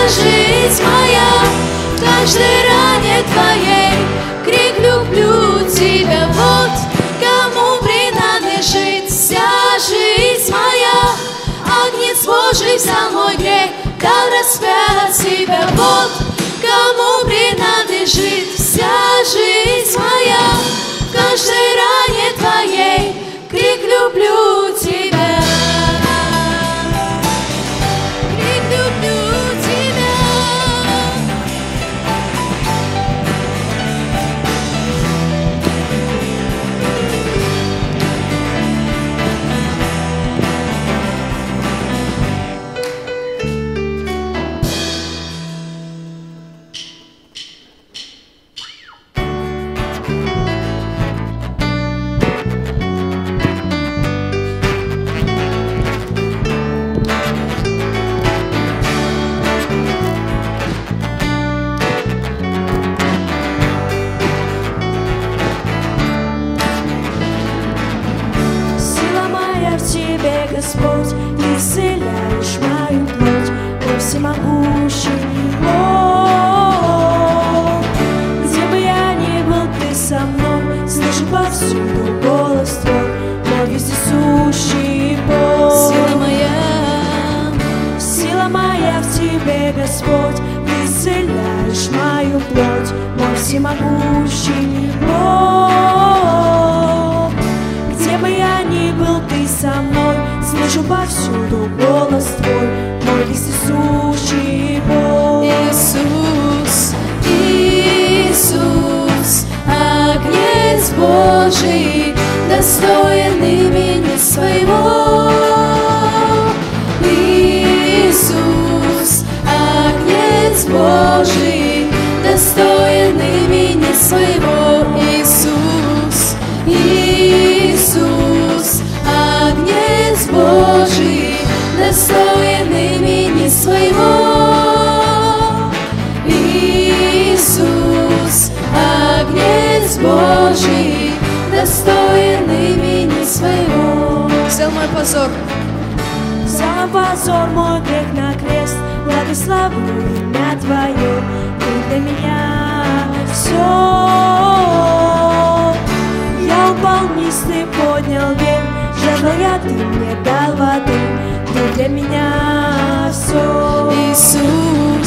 жизнь моя, в каждой ране Твоей крик люблю Тебя. Вот кому принадлежит вся жизнь моя. Агнец Божий взял мой грех, дал распять Себя. Вот кому принадлежит вся жизнь моя, в каждой ране Твоей крик люблю Тебя. Крик люблю Тебя. Господь, исцеляешь мою плоть, О всемогущий Бог. Где бы я ни был, Ты со мной, слышу повсюду голос Твой, мой вездесущий Бог. Сила моя в Тебе, Господь, Ты исцеляешь мою плоть, мой всемогущий Бог. Где бы я ни был, Ты со мной, слышу повсюду голос Твой, мой вездесущий Бог. Иисус, Иисус, Агнец Божий, достоин имени Своего. Иисус, Агнец Божий, достоин имени Своего. Иисус, Иисус, Агнец Божий, достоин имени Своего. Иисус, Агнец Божий, достоин имени Своего. Взял мой позор. Взял позор мой грех на крест, благословлю имя Твое, Ты для меня все. Я упал вниз, Ты поднял вверх, жаждал я, Ты мне дал воды, Ты для меня все. Иисус,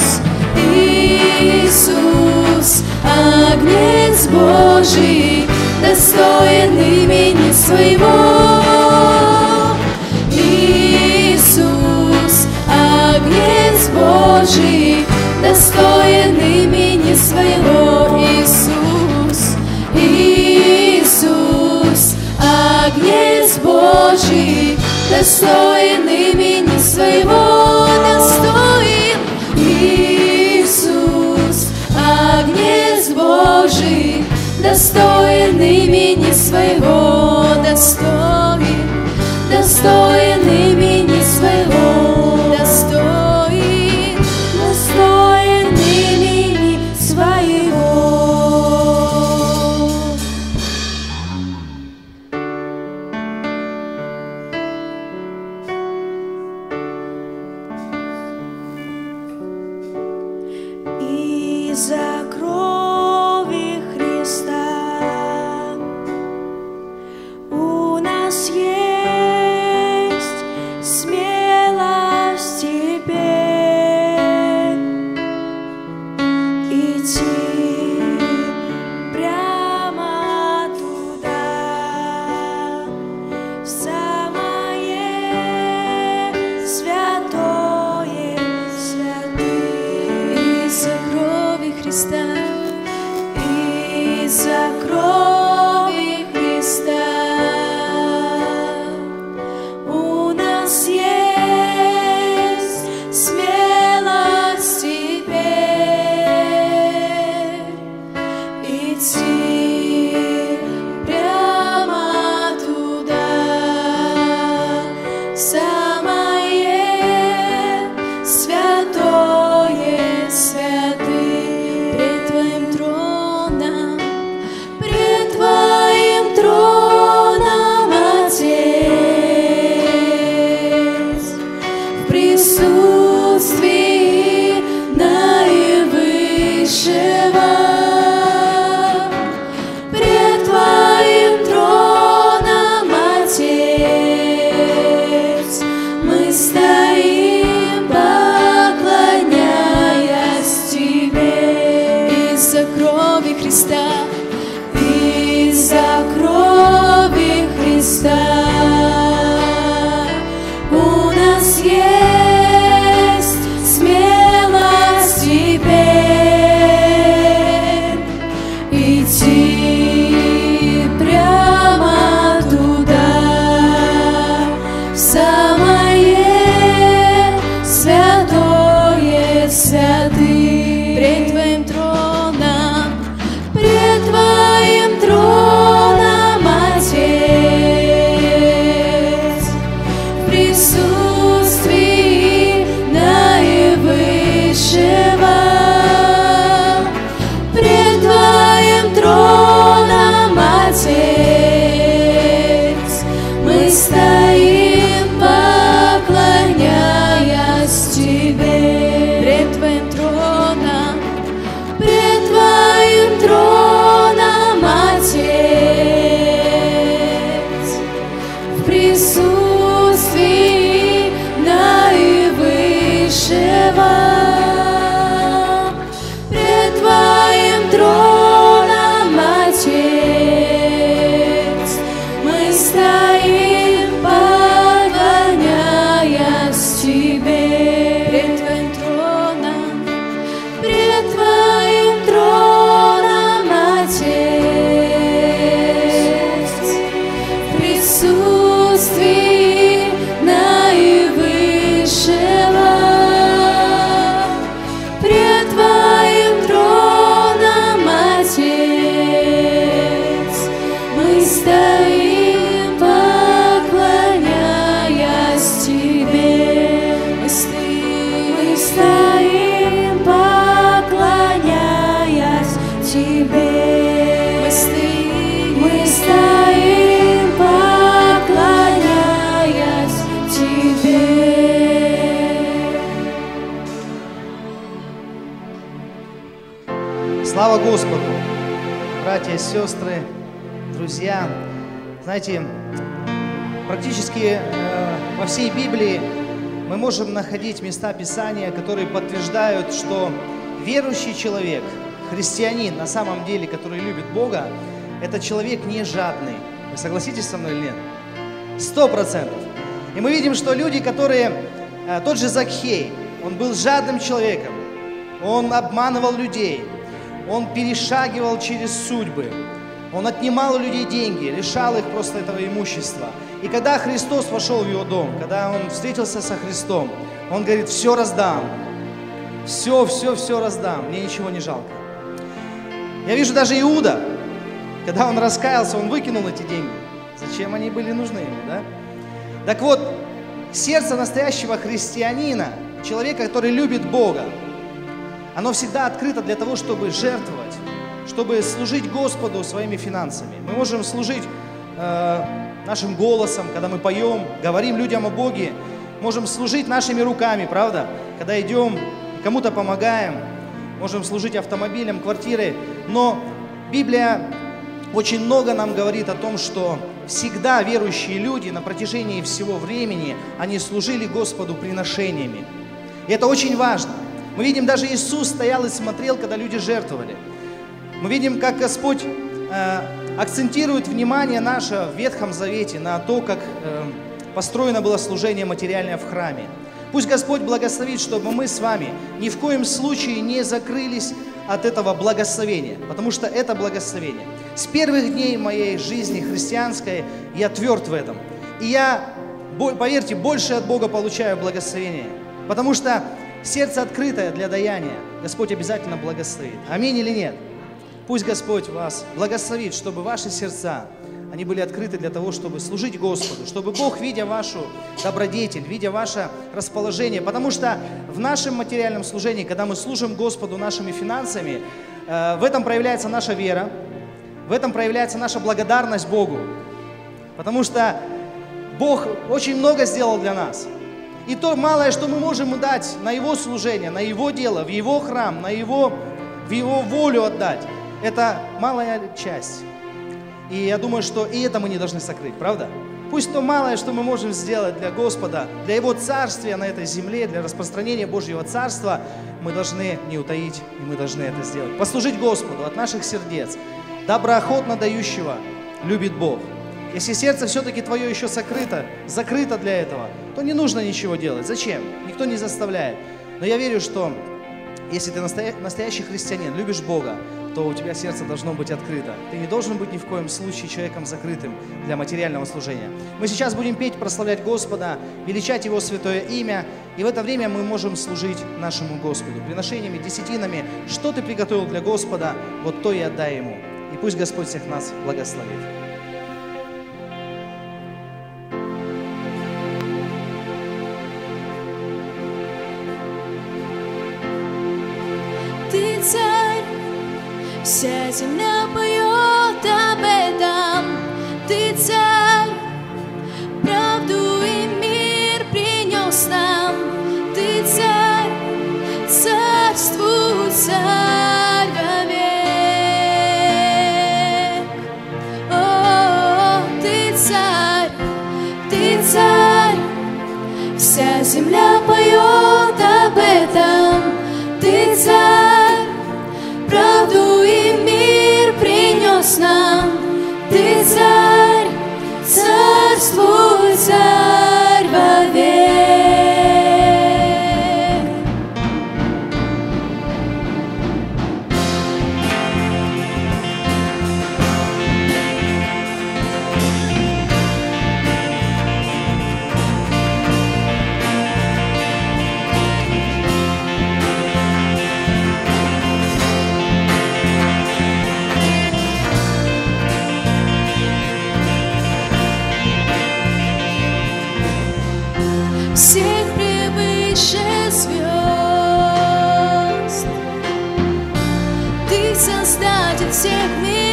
Иисус, Агнец Божий, достоин имени Своего. Иисус, Агнец Божий, достоин имени Своего. Иисус, Иисус, Агнец Божий, достоин имени Своего. Достоин. Иисус, Агнец Божий, достоин имени Своего. Достоин, достоин имени Своего. Достоин, достоин имени Своего. Из-за крови Христа у нас есть смелость теперь идти прямо туда, в самое святое святых. Из-за крови Христа святых, пред Твоим троном, Отец, в присутствии наивысшего, пред Твоим троном, Отец, мы стоим, поклоняясь Тебе, пред Твоим троном, Отец, в присутствии наивысшего, пред Твоим троном, Отец, мы стоим, поклоняясь Тебе, пред Твоим троном, Отец, в присутствии наивысшего, пред Твоим троном, Отец, мы стоим, поклоняясь Тебе, мы стоим, поклоняясь Тебе, мы стоим, поклоняясь Тебе. Слава Господу! Братья и сестры, друзья, знаете, практически во всей Библии мы можем находить места Писания, которые подтверждают, что верующий человек, христианин на самом деле, который любит Бога, это человек не жадный. Вы согласитесь со мной или нет? 100%. И мы видим, что люди, которые... Тот же Закхей, он был жадным человеком, он обманывал людей, он перешагивал через судьбы, он отнимал у людей деньги, лишал их просто этого имущества. И когда Христос вошел в его дом, когда он встретился со Христом, он говорит: все раздам, все раздам, мне ничего не жалко. Я вижу даже Иуда, когда он раскаялся, он выкинул эти деньги. Зачем они были нужны ему, да? Так вот, сердце настоящего христианина, человека, который любит Бога, оно всегда открыто для того, чтобы жертвовать, чтобы служить Господу своими финансами. Мы можем служить нашим голосом, когда мы поем, говорим людям о Боге. Можем служить нашими руками, правда? Когда идем, кому-то помогаем. Можем служить автомобилем, квартирой. Но Библия очень много нам говорит о том, что всегда верующие люди на протяжении всего времени, они служили Господу приношениями. И это очень важно. Мы видим, даже Иисус стоял и смотрел, когда люди жертвовали. Мы видим, как Господь акцентирует внимание наше в Ветхом Завете на то, как построено было служение материальное в храме. Пусть Господь благословит, чтобы мы с вами ни в коем случае не закрылись от этого благословения, потому что это благословение. С первых дней моей жизни христианской я тверд в этом. И я, поверьте, больше от Бога получаю благословение, потому что сердце открытое для даяния Господь обязательно благословит. Аминь или нет? Пусть Господь вас благословит, чтобы ваши сердца, они были открыты для того, чтобы служить Господу, чтобы Бог, видя вашу добродетель, видя ваше расположение, потому что в нашем материальном служении, когда мы служим Господу нашими финансами, в этом проявляется наша вера, в этом проявляется наша благодарность Богу, потому что Бог очень много сделал для нас. И то малое, что мы можем дать на Его служение, на Его дело, в Его храм, в Его волю отдать, это малая часть. И я думаю, что и это мы не должны сокрыть, правда? Пусть то малое, что мы можем сделать для Господа, для Его царствия на этой земле, для распространения Божьего царства, мы должны не утаить, и мы должны это сделать. Послужить Господу от наших сердец. Доброохотно дающего любит Бог. Если сердце все-таки твое еще закрыто для этого, то не нужно ничего делать. Зачем? Никто не заставляет. Но я верю, что если ты настоящий христианин, любишь Бога, то у тебя сердце должно быть открыто. Ты не должен быть ни в коем случае человеком закрытым для материального служения. Мы сейчас будем петь, прославлять Господа, величать Его святое имя. И в это время мы можем служить нашему Господу приношениями, десятинами. Что ты приготовил для Господа, вот то и отдай Ему. И пусть Господь всех нас благословит. Ты царь, вся земля поет об этом. Ты царь, правду и мир принес нам. Ты царь, царствуй, царь вовек. О, ты царь, вся земля поет об этом. Ты царь, правду и мир принес нам. Ты царь, царствуй, царь вовек. Всех превыше звезд, Ты создатель всех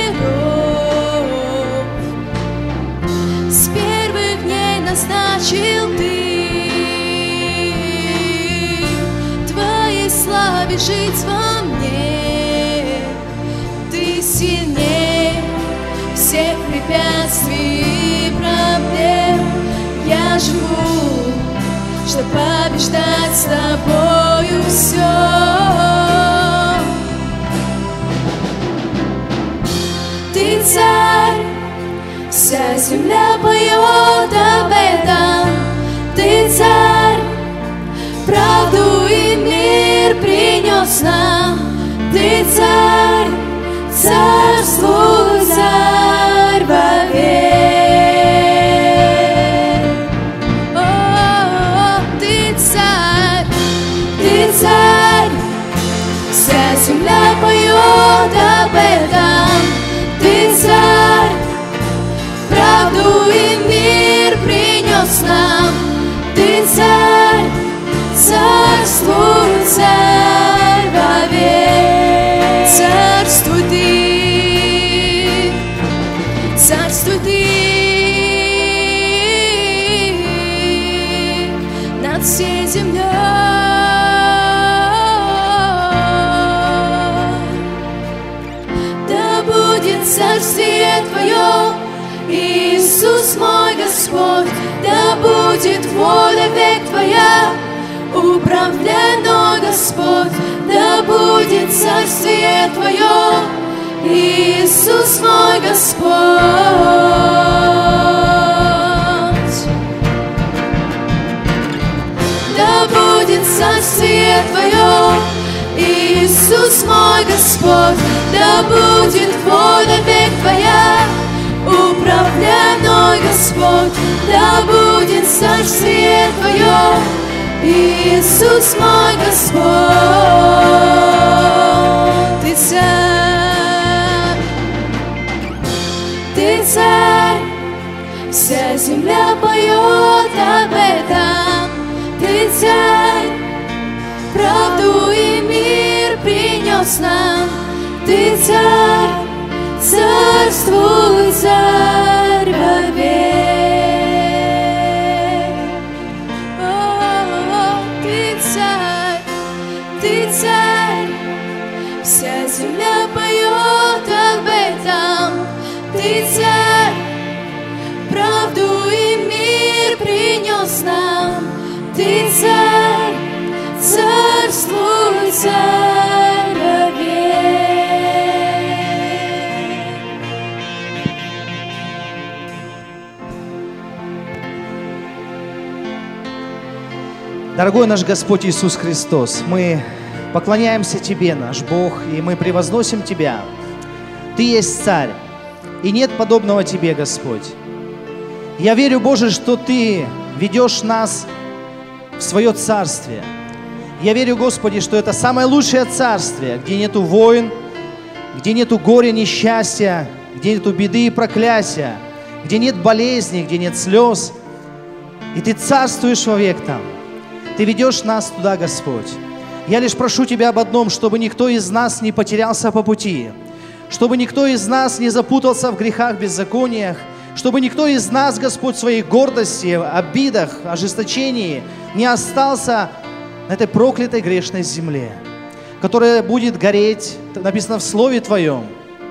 миров. С первых дней назначил Ты Твоей славе жить во мне. Ты сильнее всех препятствий и проблем. Я живу, чтобы побеждать с тобою все. Ты царь, вся земля поет об этом. Ты царь, правду и мир принес нам. Ты царь, царствуй, царь вовек. Царь, вся земля поет об этом. Ты царь, правду и мир принес нам. Ты царь, царствуй, царь вовек. Царствуй ты над всей землей. Царствие Твое, Иисус мой Господь, да будет воля век Твоя, управляй мной, Господь, да будет царствие Твое, Иисус мой Господь. Да будет царствие Твое, Иисус мой Господь, да будет воля век Твоя, управляй мной, Господь, да будет царствие Твое, Иисус мой Господь. Ты царь, вся земля поет об этом. Ты царь, правду и мир принес нам. Ты царь, царствуй, царь вовек. О, ты царь, вся земля поет об этом. Ты царь, правду и мир принес нам. Ты царь, царствуй, царь вовек. Дорогой наш Господь Иисус Христос, мы поклоняемся Тебе, наш Бог, и мы превозносим Тебя. Ты есть Царь, и нет подобного Тебе, Господь. Я верю, Боже, что Ты ведешь нас в свое царствие. Я верю, Господи, что это самое лучшее царствие, где нету войн, где нету горя, несчастья, где нету беды и проклятия, где нет болезней, где нет слез. И Ты царствуешь вовек там. Ты ведешь нас туда, Господь. Я лишь прошу Тебя об одном, чтобы никто из нас не потерялся по пути, чтобы никто из нас не запутался в грехах, беззакониях, чтобы никто из нас, Господь, в своей гордости, обидах, ожесточении не остался на этой проклятой грешной земле, которая будет гореть, написано в Слове Твоем.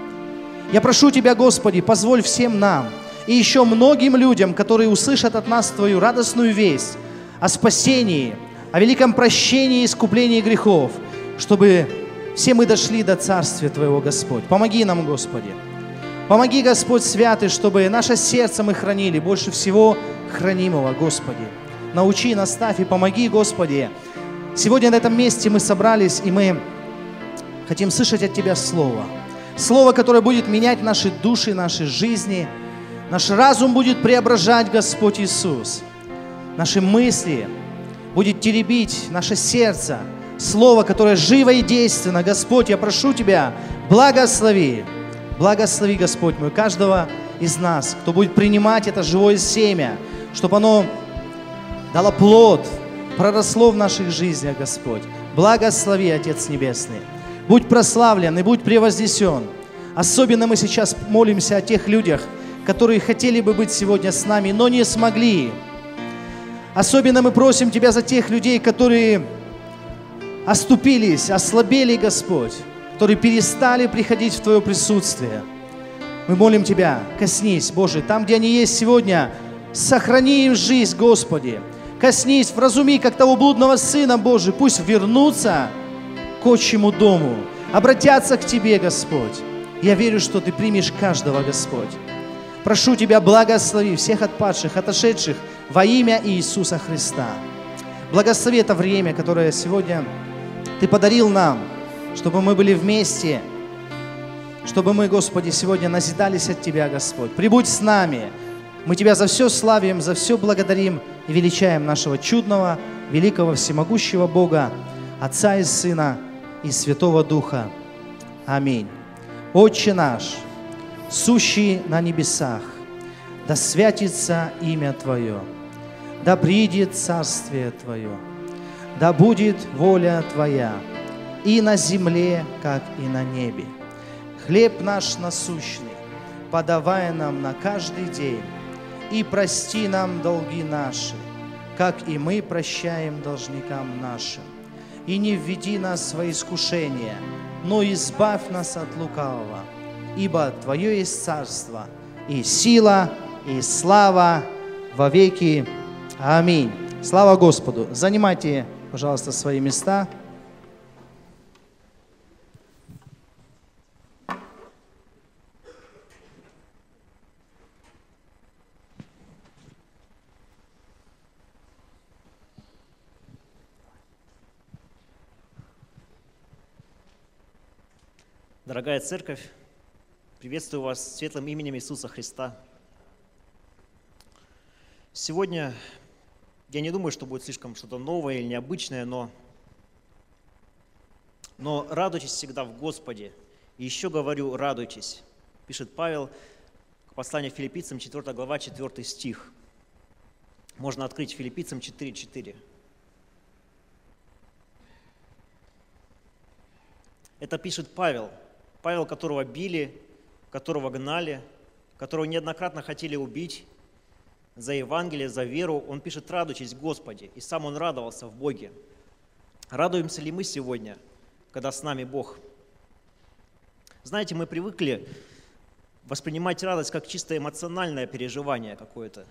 Я прошу Тебя, Господи, позволь всем нам и еще многим людям, которые услышат от нас Твою радостную весть о спасении, о великом прощении и искуплении грехов, чтобы все мы дошли до Царствия Твоего, Господь. Помоги нам, Господи. Помоги, Господь Святый, чтобы наше сердце мы хранили, больше всего хранимого, Господи. Научи, наставь и помоги, Господи. Сегодня на этом месте мы собрались, и мы хотим слышать от Тебя Слово. Слово, которое будет менять наши души, наши жизни. Наш разум будет преображать, Господь Иисус. Наши мысли будет теребить наше сердце. Слово, которое живо и действенно. Господь, я прошу Тебя, благослови. Благослови, Господь мой, каждого из нас, кто будет принимать это живое семя, чтобы оно дало плод, проросло в наших жизнях, Господь. Благослови, Отец Небесный. Будь прославлен и будь превознесен. Особенно мы сейчас молимся о тех людях, которые хотели бы быть сегодня с нами, но не смогли. Особенно мы просим Тебя за тех людей, которые оступились, ослабели, Господь, которые перестали приходить в Твое присутствие. Мы молим Тебя, коснись, Боже, там, где они есть сегодня, сохрани им жизнь, Господи. Коснись, вразуми, как того блудного сына, Боже, пусть вернутся к отчему дому, обратятся к Тебе, Господь. Я верю, что Ты примешь каждого, Господь. Прошу Тебя, благослови всех отпадших, отошедших во имя Иисуса Христа. Благослови это время, которое сегодня Ты подарил нам, чтобы мы были вместе, чтобы мы, Господи, сегодня назидались от Тебя, Господь. Прибудь с нами. Мы Тебя за все славим, за все благодарим и величаем нашего чудного, великого, всемогущего Бога, Отца и Сына и Святого Духа. Аминь. Отче наш, сущий на небесах, да святится имя Твое, да придет царствие Твое, да будет воля Твоя, и на земле, как и на небе. Хлеб наш насущный подавай нам на каждый день, и прости нам долги наши, как и мы прощаем должникам нашим. И не введи нас во искушение, но избавь нас от лукавого, ибо Твое есть царство, и сила, и слава во веки. Аминь. Слава Господу. Занимайте, пожалуйста, свои места. Дорогая Церковь, приветствую вас светлым именем Иисуса Христа. Сегодня я не думаю, что будет слишком что-то новое или необычное, но радуйтесь всегда в Господе. И еще говорю, радуйтесь, пишет Павел к посланию Филиппийцам, 4 глава, 4 стих. Можно открыть Филиппийцам 4:4. Это пишет Павел, которого били, которого гнали, которого неоднократно хотели убить за Евангелие, за веру. Он пишет: радуйтесь в Господе, и сам он радовался в Боге. Радуемся ли мы сегодня, когда с нами Бог? Знаете, мы привыкли воспринимать радость как чисто эмоциональное переживание какое-то.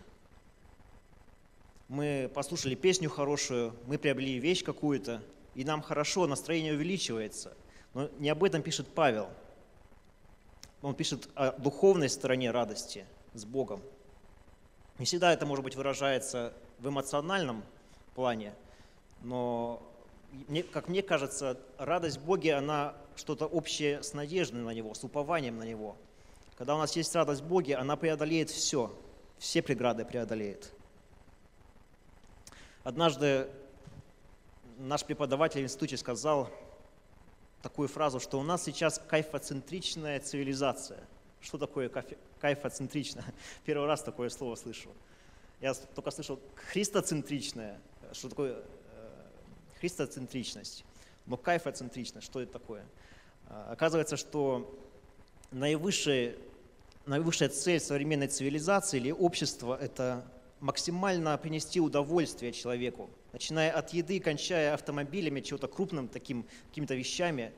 Мы послушали песню хорошую, мы приобрели вещь какую-то, и нам хорошо, настроение увеличивается. Но не об этом пишет Павел. Он пишет о духовной стороне радости с Богом. Не всегда это, может быть, выражается в эмоциональном плане, но как мне кажется, радость в Боге, она что-то общее с надеждой на Него, с упованием на Него. Когда у нас есть радость в Боге, она преодолеет все преграды преодолеет. Однажды наш преподаватель в институте сказал такую фразу, что у нас сейчас кайфоцентричная цивилизация. Что такое кайфоцентричная? Первый раз такое слово слышу. Я только слышал христоцентричная. Что такое христоцентричность? Но кайфоцентричность, что это такое? Оказывается, что наивысшая цель современной цивилизации или общества – это максимально принести удовольствие человеку, начиная от еды, кончая автомобилями, чего-то крупным, таким какими-то вещами.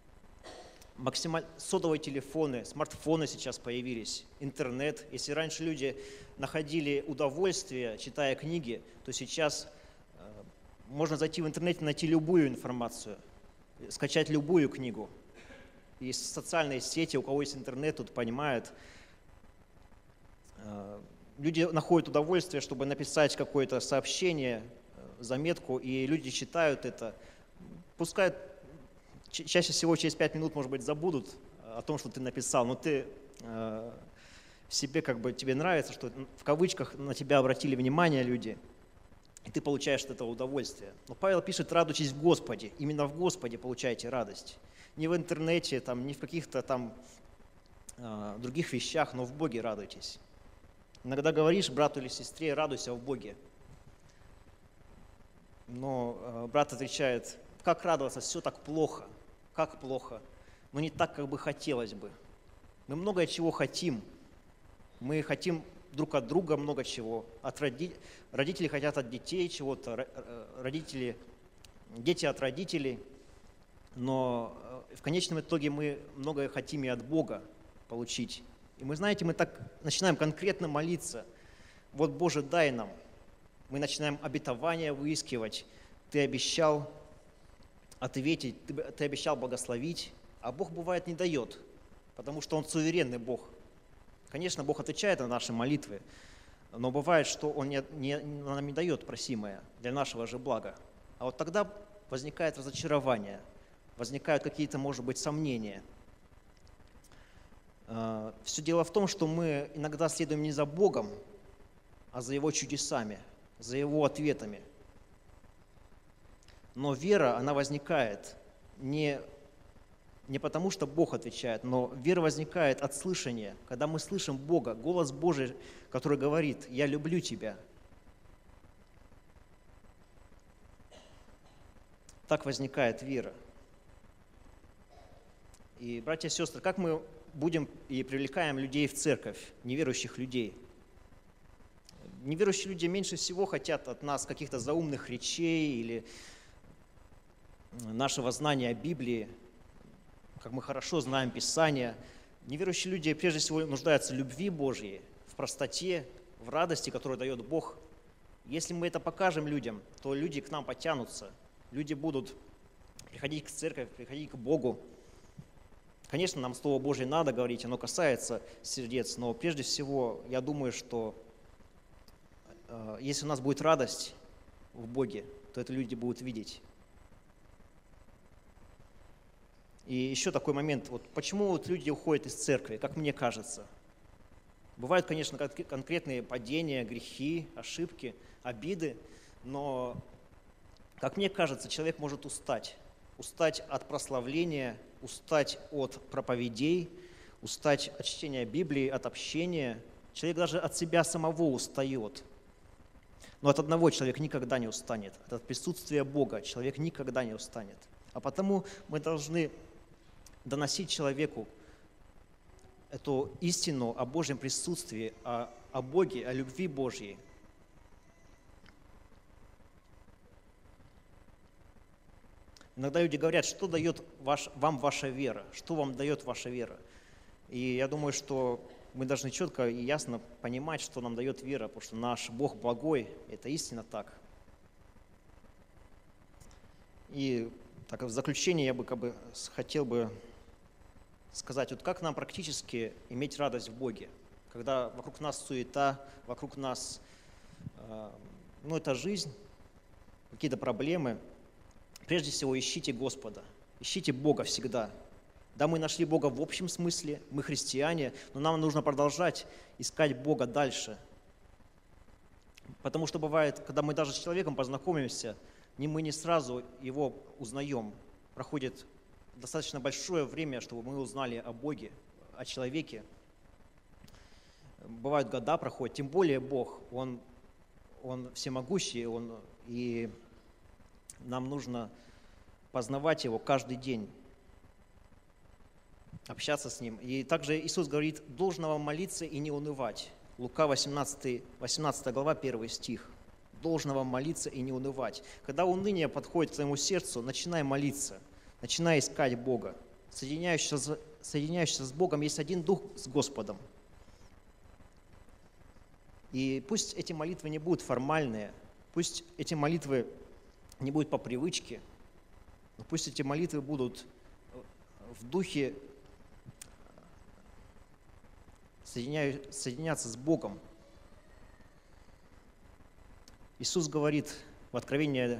Сотовые телефоны, смартфоны сейчас появились, интернет. Если раньше люди находили удовольствие, читая книги, то сейчас можно зайти в интернет и найти любую информацию, скачать любую книгу. Есть социальные сети, у кого есть интернет, тут понимают. Люди находят удовольствие, чтобы написать какое-то сообщение, заметку, и люди читают это. Пускай чаще всего через 5 минут, может быть, забудут о том, что ты написал, но ты в себе тебе нравится, что в кавычках на тебя обратили внимание люди, и ты получаешь от этого удовольствие. Но Павел пишет: радуйтесь в Господе. Именно в Господе получаете радость. Не в интернете, не в каких-то других вещах, но в Боге радуйтесь. Иногда говоришь брату или сестре: радуйся в Боге. Но брат отвечает: как радоваться, все так плохо, как плохо, но не так, как бы хотелось бы. Мы много чего хотим. Мы хотим друг от друга много чего. Родители хотят от детей чего-то, дети от родителей. Но в конечном итоге мы многое хотим и от Бога получить. И мы, знаете, мы так начинаем конкретно молиться: вот, Боже, дай нам. Мы начинаем обетования выискивать. Ты обещал ответить, ты обещал благословить, а Бог, бывает, не дает, потому что Он суверенный Бог. Конечно, Бог отвечает на наши молитвы, но бывает, что Он нам не дает просимое для нашего же блага. А вот тогда возникает разочарование, возникают какие-то, может быть, сомнения. Все дело в том, что мы иногда следуем не за Богом, а за Его чудесами, за Его ответами. Но вера, она возникает не потому, что Бог отвечает, но вера возникает от слышания, когда мы слышим Бога, голос Божий, который говорит: «Я люблю тебя». Так возникает вера. И, братья и сестры, как мы будем и привлекаем людей в церковь, неверующих людей? Неверующие люди меньше всего хотят от нас каких-то заумных речей или нашего знания Библии, как мы хорошо знаем Писание. Неверующие люди прежде всего нуждаются в любви Божьей, в простоте, в радости, которую дает Бог. Если мы это покажем людям, то люди к нам потянутся, люди будут приходить к церкви, приходить к Богу. Конечно, нам Слово Божье надо говорить, оно касается сердец, но прежде всего я думаю, что если у нас будет радость в Боге, то это люди будут видеть. И еще такой момент, почему люди уходят из церкви, как мне кажется. Бывают, конечно, конкретные падения, грехи, ошибки, обиды, но, как мне кажется, человек может устать от прославления, устать от проповедей, устать от чтения Библии, от общения. Человек даже от себя самого устает. Но от одного человек никогда не устанет, от присутствия Бога человек никогда не устанет. А потому мы должны доносить человеку эту истину о Божьем присутствии, о Боге, о любви Божьей. Иногда люди говорят: что дает вам ваша вера, что вам дает ваша вера. И я думаю, что мы должны четко и ясно понимать, что нам дает вера, потому что наш Бог благой, это истинно так. И так, в заключение я бы хотел бы сказать, как нам практически иметь радость в Боге, когда вокруг нас суета, вокруг нас это жизнь, какие-то проблемы. прежде всего ищите Господа, ищите Бога всегда. Да, мы нашли Бога в общем смысле, мы христиане, но нам нужно продолжать искать Бога дальше. Потому что бывает, когда мы даже с человеком познакомимся, мы не сразу его узнаем. Проходит достаточно большое время, чтобы мы узнали о Боге, о человеке. Бывают года проходят, тем более Бог, Он всемогущий, и нам нужно познавать Его каждый день, общаться с Ним. И также Иисус говорит: «Должно вам молиться и не унывать». Лука 18 глава, 1 стих. «Должно вам молиться и не унывать». Когда уныние подходит к твоему сердцу, начинай молиться, начинай искать Бога. Соединяющийся с Богом есть один дух с Господом. И пусть эти молитвы не будут формальные, пусть эти молитвы не будут по привычке, но пусть эти молитвы будут в духе соединяться с Богом. Иисус говорит в Откровении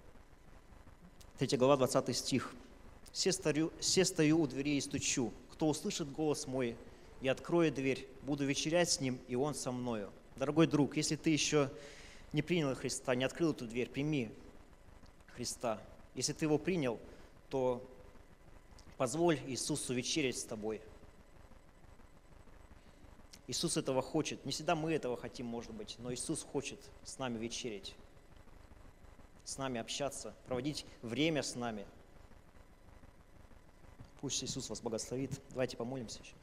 3 глава, 20 стих: «Се стою у дверей и стучу. Кто услышит голос мой и откроет дверь, буду вечерять с ним, и он со мною». Дорогой друг, если ты еще не принял Христа, не открыл эту дверь, прими Христа. Если ты его принял, то позволь Иисусу вечерять с тобой. Иисус этого хочет. Не всегда мы этого хотим, может быть, но Иисус хочет с нами вечерять, с нами общаться, проводить время с нами. Пусть Иисус вас благословит. Давайте помолимся еще.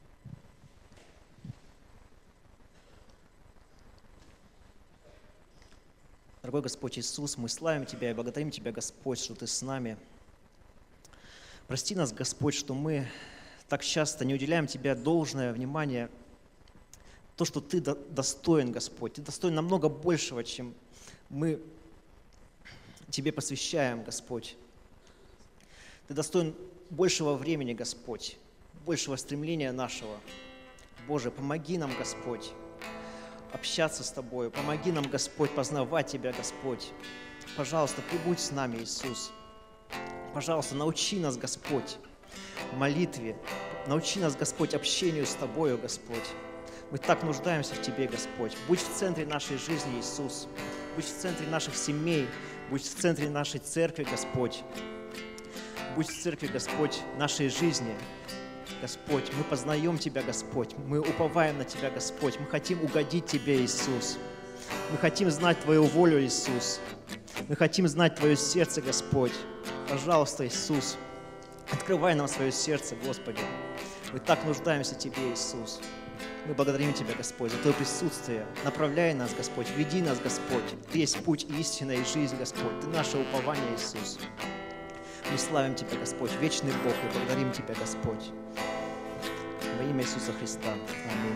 Дорогой Господь Иисус, мы славим Тебя и благодарим Тебя, Господь, что Ты с нами. Прости нас, Господь, что мы так часто не уделяем Тебе должное внимание, то, что Ты достоин, Господь. Ты достоин намного большего, чем мы Тебе посвящаем, Господь. Ты достоин большего времени, Господь, большего стремления нашего. Боже, помоги нам, Господь, общаться с Тобой. Помоги нам, Господь, познавать Тебя, Господь. Пожалуйста, прибудь с нами, Иисус. Пожалуйста, научи нас, Господь, молитве. Научи нас, Господь, общению с Тобою, Господь. Мы так нуждаемся в Тебе, Господь. Будь в центре нашей жизни, Иисус. Будь в центре наших семей. Будь в центре нашей церкви, Господь. Будь в церкви, Господь, нашей жизни. Господь, мы познаем Тебя, Господь, мы уповаем на Тебя, Господь, мы хотим угодить Тебе, Иисус. Мы хотим знать Твою волю, Иисус. Мы хотим знать Твое сердце, Господь. Пожалуйста, Иисус, открывай нам свое сердце, Господи. Мы так нуждаемся в Тебе, Иисус. Мы благодарим Тебя, Господь, за Твое присутствие. Направляй нас, Господь, веди нас, Господь. Ты есть путь, истина и жизнь, Господь. Ты наше упование, Иисус. Мы славим Тебя, Господь, вечный Бог, и благодарим Тебя, Господь. Во имя Иисуса Христа. Аминь.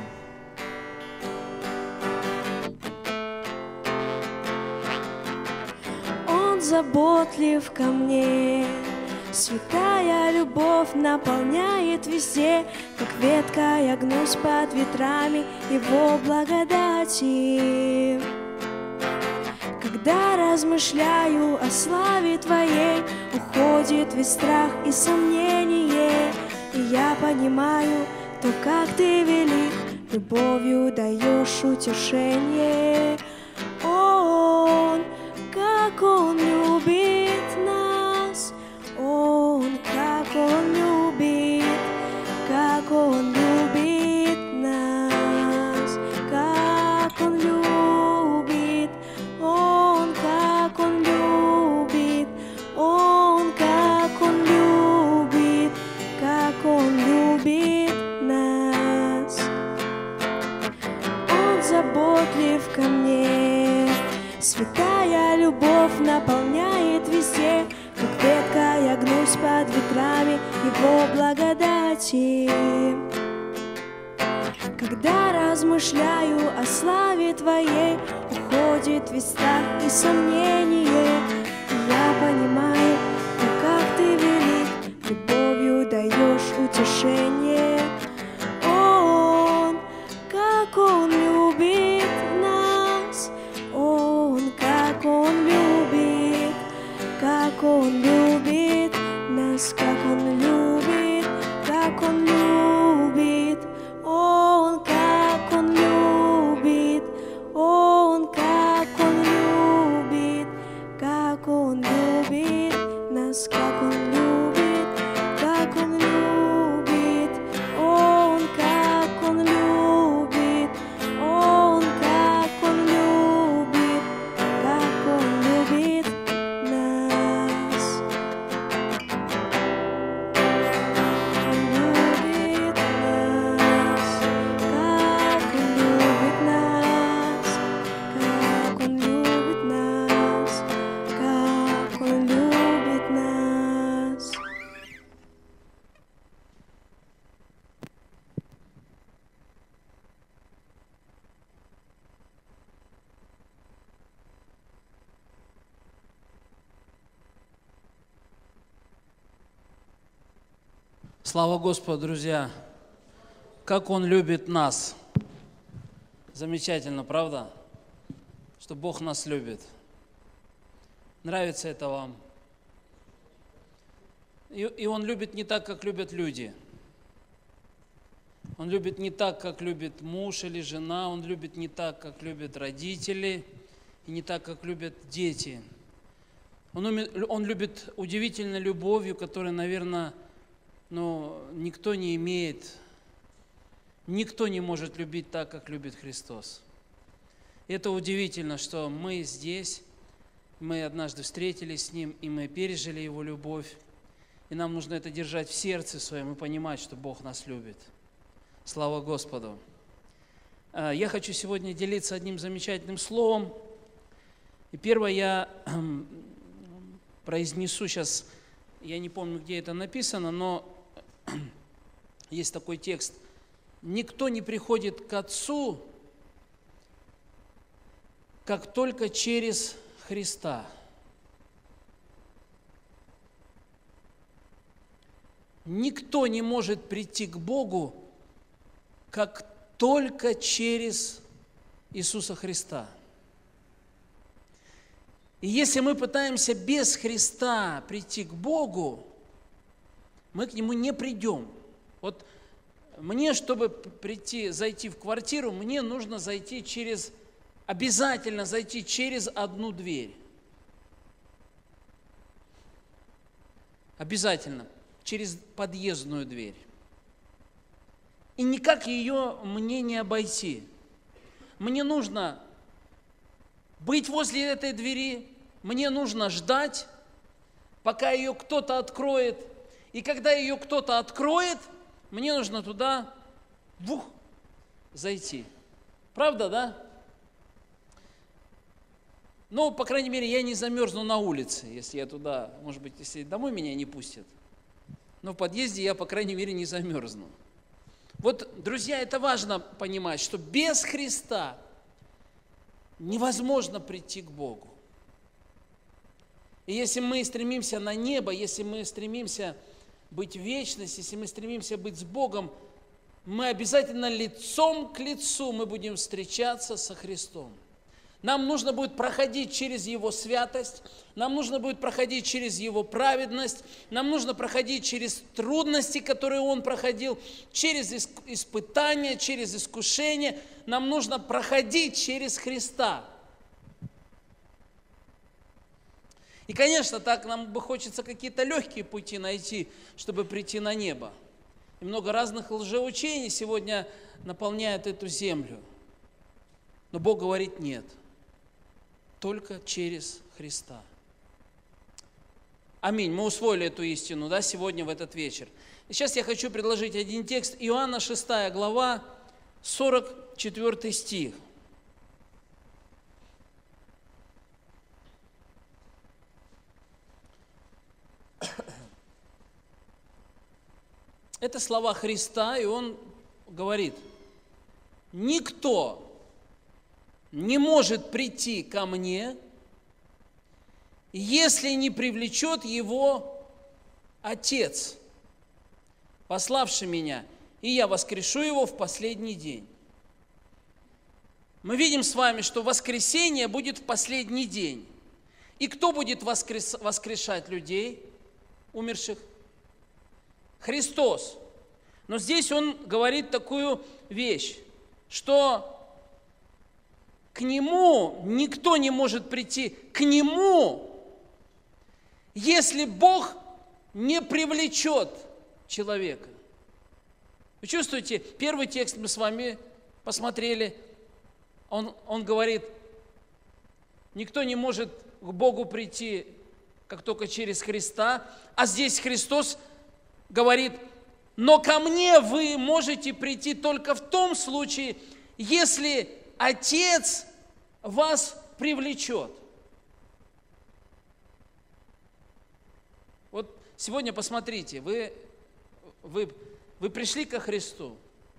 Он заботлив ко мне, святая любовь наполняет везде, как ветка я гнусь под ветрами Его благодати. Когда размышляю о славе Твоей, уходит весь страх и сомнение, и я понимаю то, как Ты велик, любовью даешь утешение. Как Он любит нас, как Он любит, как Он любит нас, как Он любит, как Он любит, как Он любит, как Он любит нас. Он заботлив ко мне, святая любовь наполняет везде, как ветка я гнусь под ветрами Его благодати. Когда размышляю о славе Твоей, уходит весь страх и сомнение, и я понимаю, как Ты велик, любовью даешь утешение. Как Он любит нас, как Он любит, как Он любит. как Он любит, Он, как Он любит, Он, как Он любит, как Он любит нас, как Он любит, как Он любит, Он, как Он любит, Он, как Он любит, как Он любит нас. Он любит нас, как Он любит нас, как Он любит нас, как Он любит нас. Слава Господу, друзья! Как Он любит нас! Замечательно, правда? Что Бог нас любит. Нравится это вам? И Он любит не так, как любят люди. Он любит не так, как любит муж или жена. Он любит не так, как любят родители. И не так, как любят дети. Он любит удивительной любовью, которая, наверное, никто не имеет, никто не может любить так, как любит Христос. И это удивительно, что мы здесь, мы однажды встретились с Ним, и мы пережили Его любовь. И нам нужно это держать в сердце своем и понимать, что Бог нас любит. Слава Господу! Я хочу сегодня делиться одним замечательным словом. И первое я произнесу сейчас, я не помню, где это написано, но есть такой текст. «Никто не приходит к Отцу, как только через Христа». Никто не может прийти к Богу, как только через Иисуса Христа. И если мы пытаемся без Христа прийти к Богу, мы к Нему не придем. Вот мне, чтобы зайти в квартиру, мне нужно обязательно зайти через одну дверь. Обязательно. Через подъездную дверь. И никак ее мне не обойти. Мне нужно быть возле этой двери, мне нужно ждать, пока ее кто-то откроет. И когда ее кто-то откроет, мне нужно туда зайти. Правда, да? Ну, по крайней мере, я не замерзну на улице, если я туда, может быть, если домой меня не пустят. Но в подъезде я, по крайней мере, не замерзну. Вот, друзья, это важно понимать, что без Христа невозможно прийти к Богу. И если мы стремимся на небо, если мы стремимся быть в вечности, если мы стремимся быть с Богом, мы обязательно лицом к лицу мы будем встречаться со Христом. Нам нужно будет проходить через Его святость, нам нужно будет проходить через Его праведность, нам нужно проходить через трудности, которые Он проходил, через испытания, через искушения. Нам нужно проходить через Христа. И, конечно, так нам бы хочется какие-то легкие пути найти, чтобы прийти на небо. И много разных лжеучений сегодня наполняют эту землю. Но Бог говорит нет. Только через Христа. Аминь. Мы усвоили эту истину, да, сегодня в этот вечер. И сейчас я хочу предложить один текст. Иоанна 6 глава, 44 стих. Это слова Христа, и Он говорит: никто не может прийти ко мне, если не привлечет его Отец, пославший меня, и я воскрешу его в последний день. Мы видим с вами, что воскресение будет в последний день. И кто будет воскрешать людей, умерших? Христос. Но здесь он говорит такую вещь, что к Нему никто не может прийти, к Нему, если Бог не привлечет человека. Вы чувствуете, первый текст мы с вами посмотрели, он говорит, никто не может к Богу прийти, как только через Христа, а здесь Христос говорит, но ко мне вы можете прийти только в том случае, если Отец вас привлечет. Вот сегодня посмотрите, вы пришли ко Христу.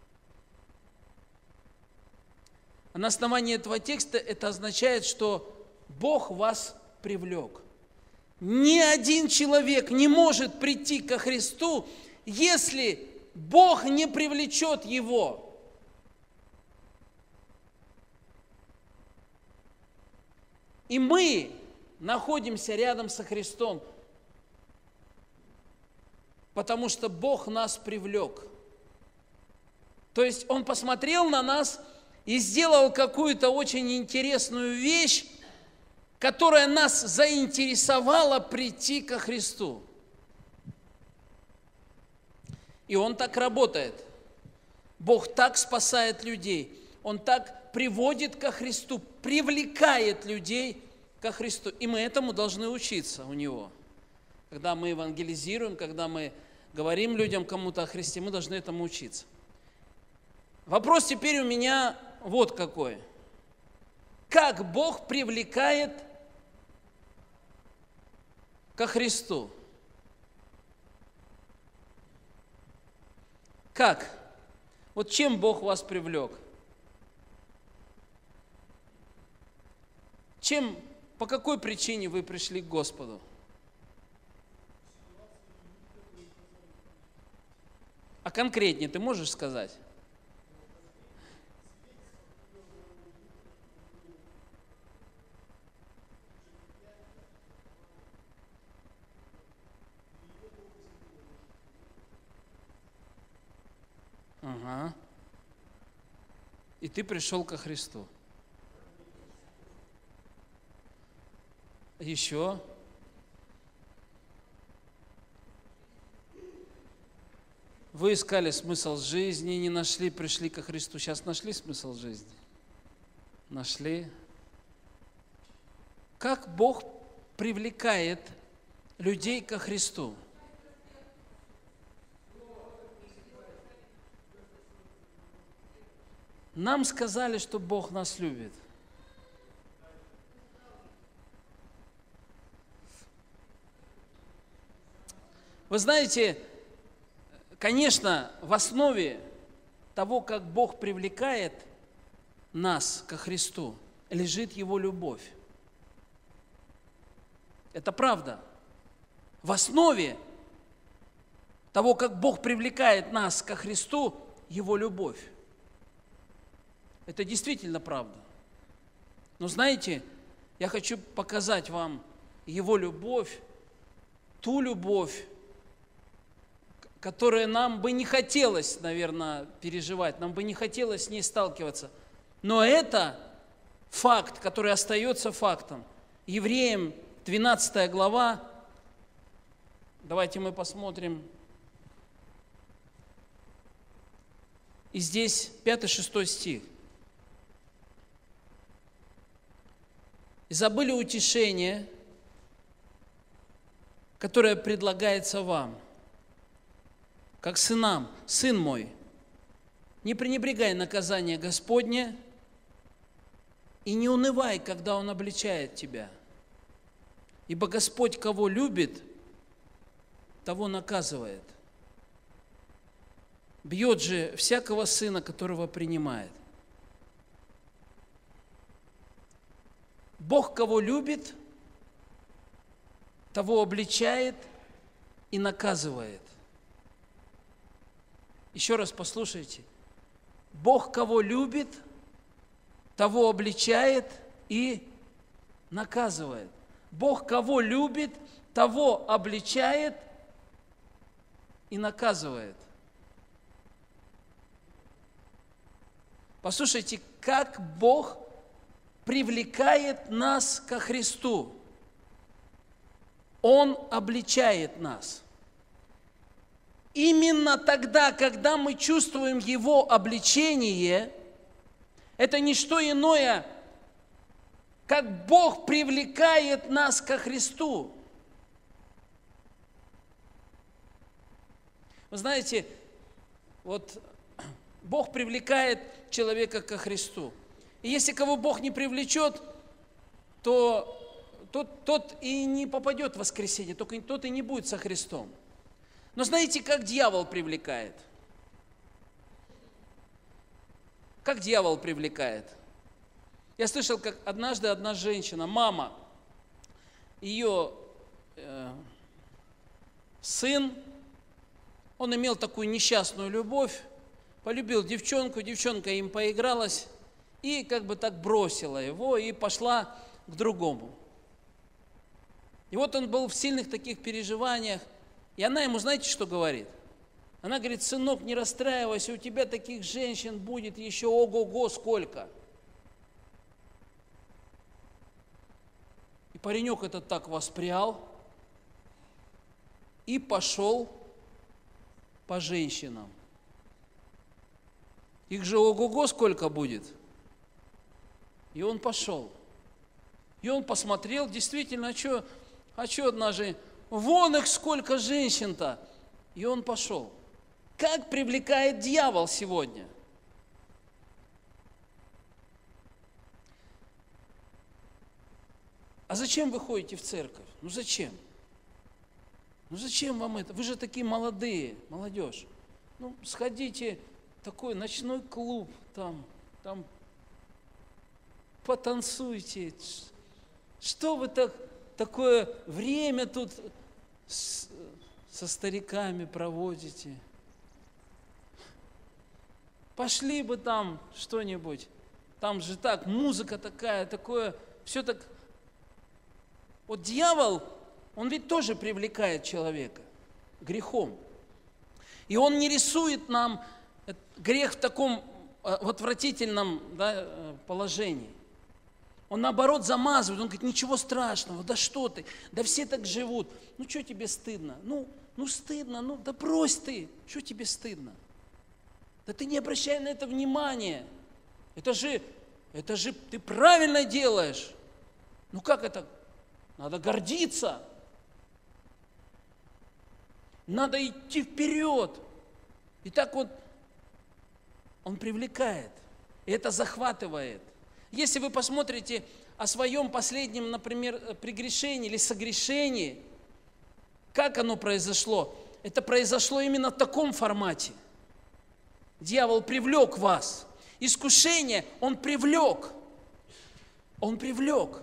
А на основании этого текста это означает, что Бог вас привлек. Ни один человек не может прийти ко Христу, если Бог не привлечет его. И мы находимся рядом со Христом, потому что Бог нас привлек. То есть Он посмотрел на нас и сделал какую-то очень интересную вещь, которая нас заинтересовала прийти ко Христу. И Он так работает. Бог так спасает людей. Он так приводит ко Христу, привлекает людей ко Христу. И мы этому должны учиться у Него. Когда мы евангелизируем, когда мы говорим людям кому-то о Христе, мы должны этому учиться. Вопрос теперь у меня вот какой. Как Бог привлекает ко Христу? Как? Вот чем Бог вас привлек? По какой причине вы пришли к Господу? А конкретнее ты можешь сказать? Ага. И ты пришел ко Христу. Еще? Вы искали смысл жизни, не нашли, пришли ко Христу. Сейчас нашли смысл жизни? Нашли. Как Бог привлекает людей ко Христу? Нам сказали, что Бог нас любит. Вы знаете, конечно, в основе того, как Бог привлекает нас ко Христу, лежит Его любовь. Это правда. В основе того, как Бог привлекает нас ко Христу, Его любовь. Это действительно правда. Но знаете, я хочу показать вам Его любовь, ту любовь, которую нам бы не хотелось, наверное, переживать, нам бы не хотелось с ней сталкиваться. Но это факт, который остается фактом. Евреям 12 глава, давайте мы посмотрим. И здесь 5-6 стих. «И забыли утешение, которое предлагается вам, как сынам, сын мой, не пренебрегай наказание Господне и не унывай, когда Он обличает тебя. Ибо Господь, кого любит, того наказывает. Бьет же всякого сына, которого принимает. Бог, кого любит, того обличает и наказывает». Еще раз послушайте. Бог, кого любит, того обличает и наказывает. Бог, кого любит, того обличает и наказывает. Послушайте, как Бог привлекает нас ко Христу. Он обличает нас. Именно тогда, когда мы чувствуем Его обличение, это не что иное, как Бог привлекает нас ко Христу. Вы знаете, вот Бог привлекает человека ко Христу. И если кого Бог не привлечет, то тот и не попадет в воскресенье, только тот и не будет со Христом. Но знаете, как дьявол привлекает? Как дьявол привлекает? Я слышал, как однажды одна женщина, мама, ее сын, он имел такую несчастную любовь, полюбил девчонку, девчонка им поигралась и как бы так бросила его и пошла к другому. И вот он был в сильных таких переживаниях, и она ему, знаете, что говорит? Она говорит: сынок, не расстраивайся, у тебя таких женщин будет еще ого-го сколько. И паренек этот так воспрял и пошел по женщинам. Их же ого-го сколько будет. И он пошел. И он посмотрел, действительно, а что одна женщина? Вон их сколько женщин-то. И он пошел. Как привлекает дьявол сегодня? А зачем вы ходите в церковь? Ну зачем? Ну зачем вам это? Вы же такие молодые, молодежь. Ну сходите в такой ночной клуб, там потанцуйте. Что вы такое время тут со стариками проводите? Пошли бы там что-нибудь. Там же так, музыка такое, все так. Вот дьявол, он ведь тоже привлекает человека грехом. И он не рисует нам грех в таком в отвратительном положении. Он наоборот замазывает, он говорит: ничего страшного, да что ты, да все так живут. Ну что тебе стыдно? Ну стыдно, да брось ты, что тебе стыдно? Да ты не обращай на это внимания. Это же ты правильно делаешь. Ну как это? Надо гордиться. Надо идти вперед. И так вот он привлекает. И это захватывает. Если вы посмотрите о своем последнем, например, прегрешении или согрешении, как оно произошло? Это произошло именно в таком формате. Дьявол привлек вас. Искушение он привлек. Он привлек.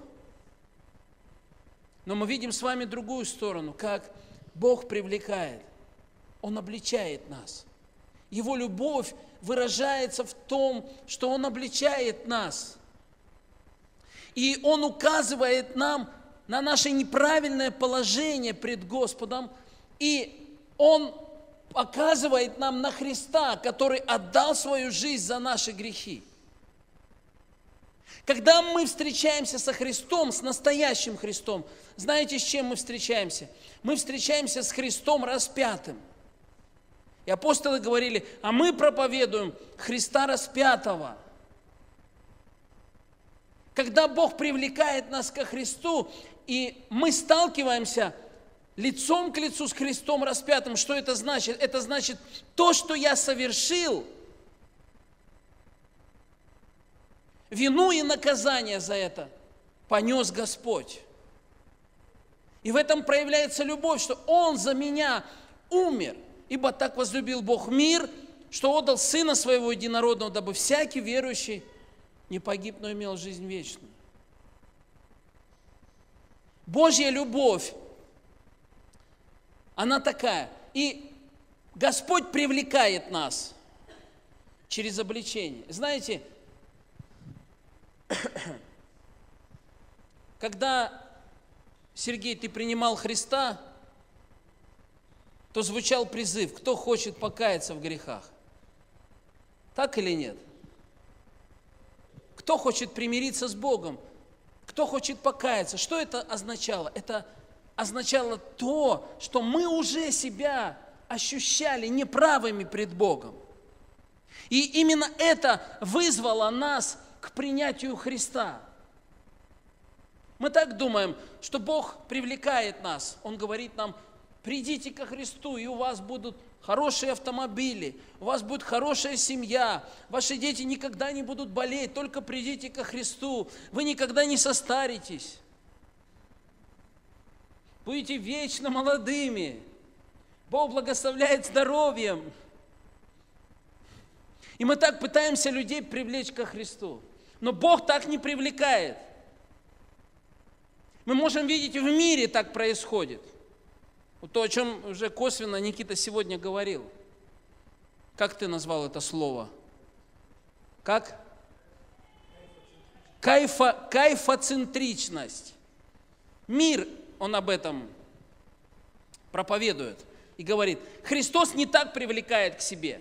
Но мы видим с вами другую сторону, как Бог привлекает. Он обличает нас. Его любовь выражается в том, что Он обличает нас. И Он указывает нам на наше неправильное положение пред Господом. И Он показывает нам на Христа, который отдал свою жизнь за наши грехи. Когда мы встречаемся со Христом, с настоящим Христом, знаете, с чем мы встречаемся? Мы встречаемся с Христом распятым. И апостолы говорили: а мы проповедуем Христа распятого. Когда Бог привлекает нас ко Христу, и мы сталкиваемся лицом к лицу с Христом распятым, что это значит? Это значит, то, что я совершил, вину и наказание за это понес Господь. И в этом проявляется любовь, что Он за меня умер. Ибо так возлюбил Бог мир, что отдал Сына Своего Единородного, дабы всякий верующий не погиб, но имел жизнь вечную. Божья любовь, она такая. И Господь привлекает нас через обличение. Знаете, когда, Сергей, ты принимал Христа, то звучал призыв: кто хочет покаяться в грехах? Так или нет? Кто хочет примириться с Богом? Кто хочет покаяться? Что это означало? Это означало то, что мы уже себя ощущали неправыми пред Богом. И именно это вызвало нас к принятию Христа. Мы так думаем, что Бог привлекает нас. Он говорит нам: придите ко Христу, и у вас будут хорошие автомобили, у вас будет хорошая семья, ваши дети никогда не будут болеть, только придите ко Христу, вы никогда не состаритесь, будете вечно молодыми, Бог благословляет здоровьем. И мы так пытаемся людей привлечь ко Христу, но Бог так не привлекает. Мы можем видеть, в мире так происходит. Вот то, о чем уже косвенно Никита сегодня говорил. Как ты назвал это слово? Как? Кайфоцентричность. Мир, он об этом проповедует и говорит: Христос не так привлекает к себе.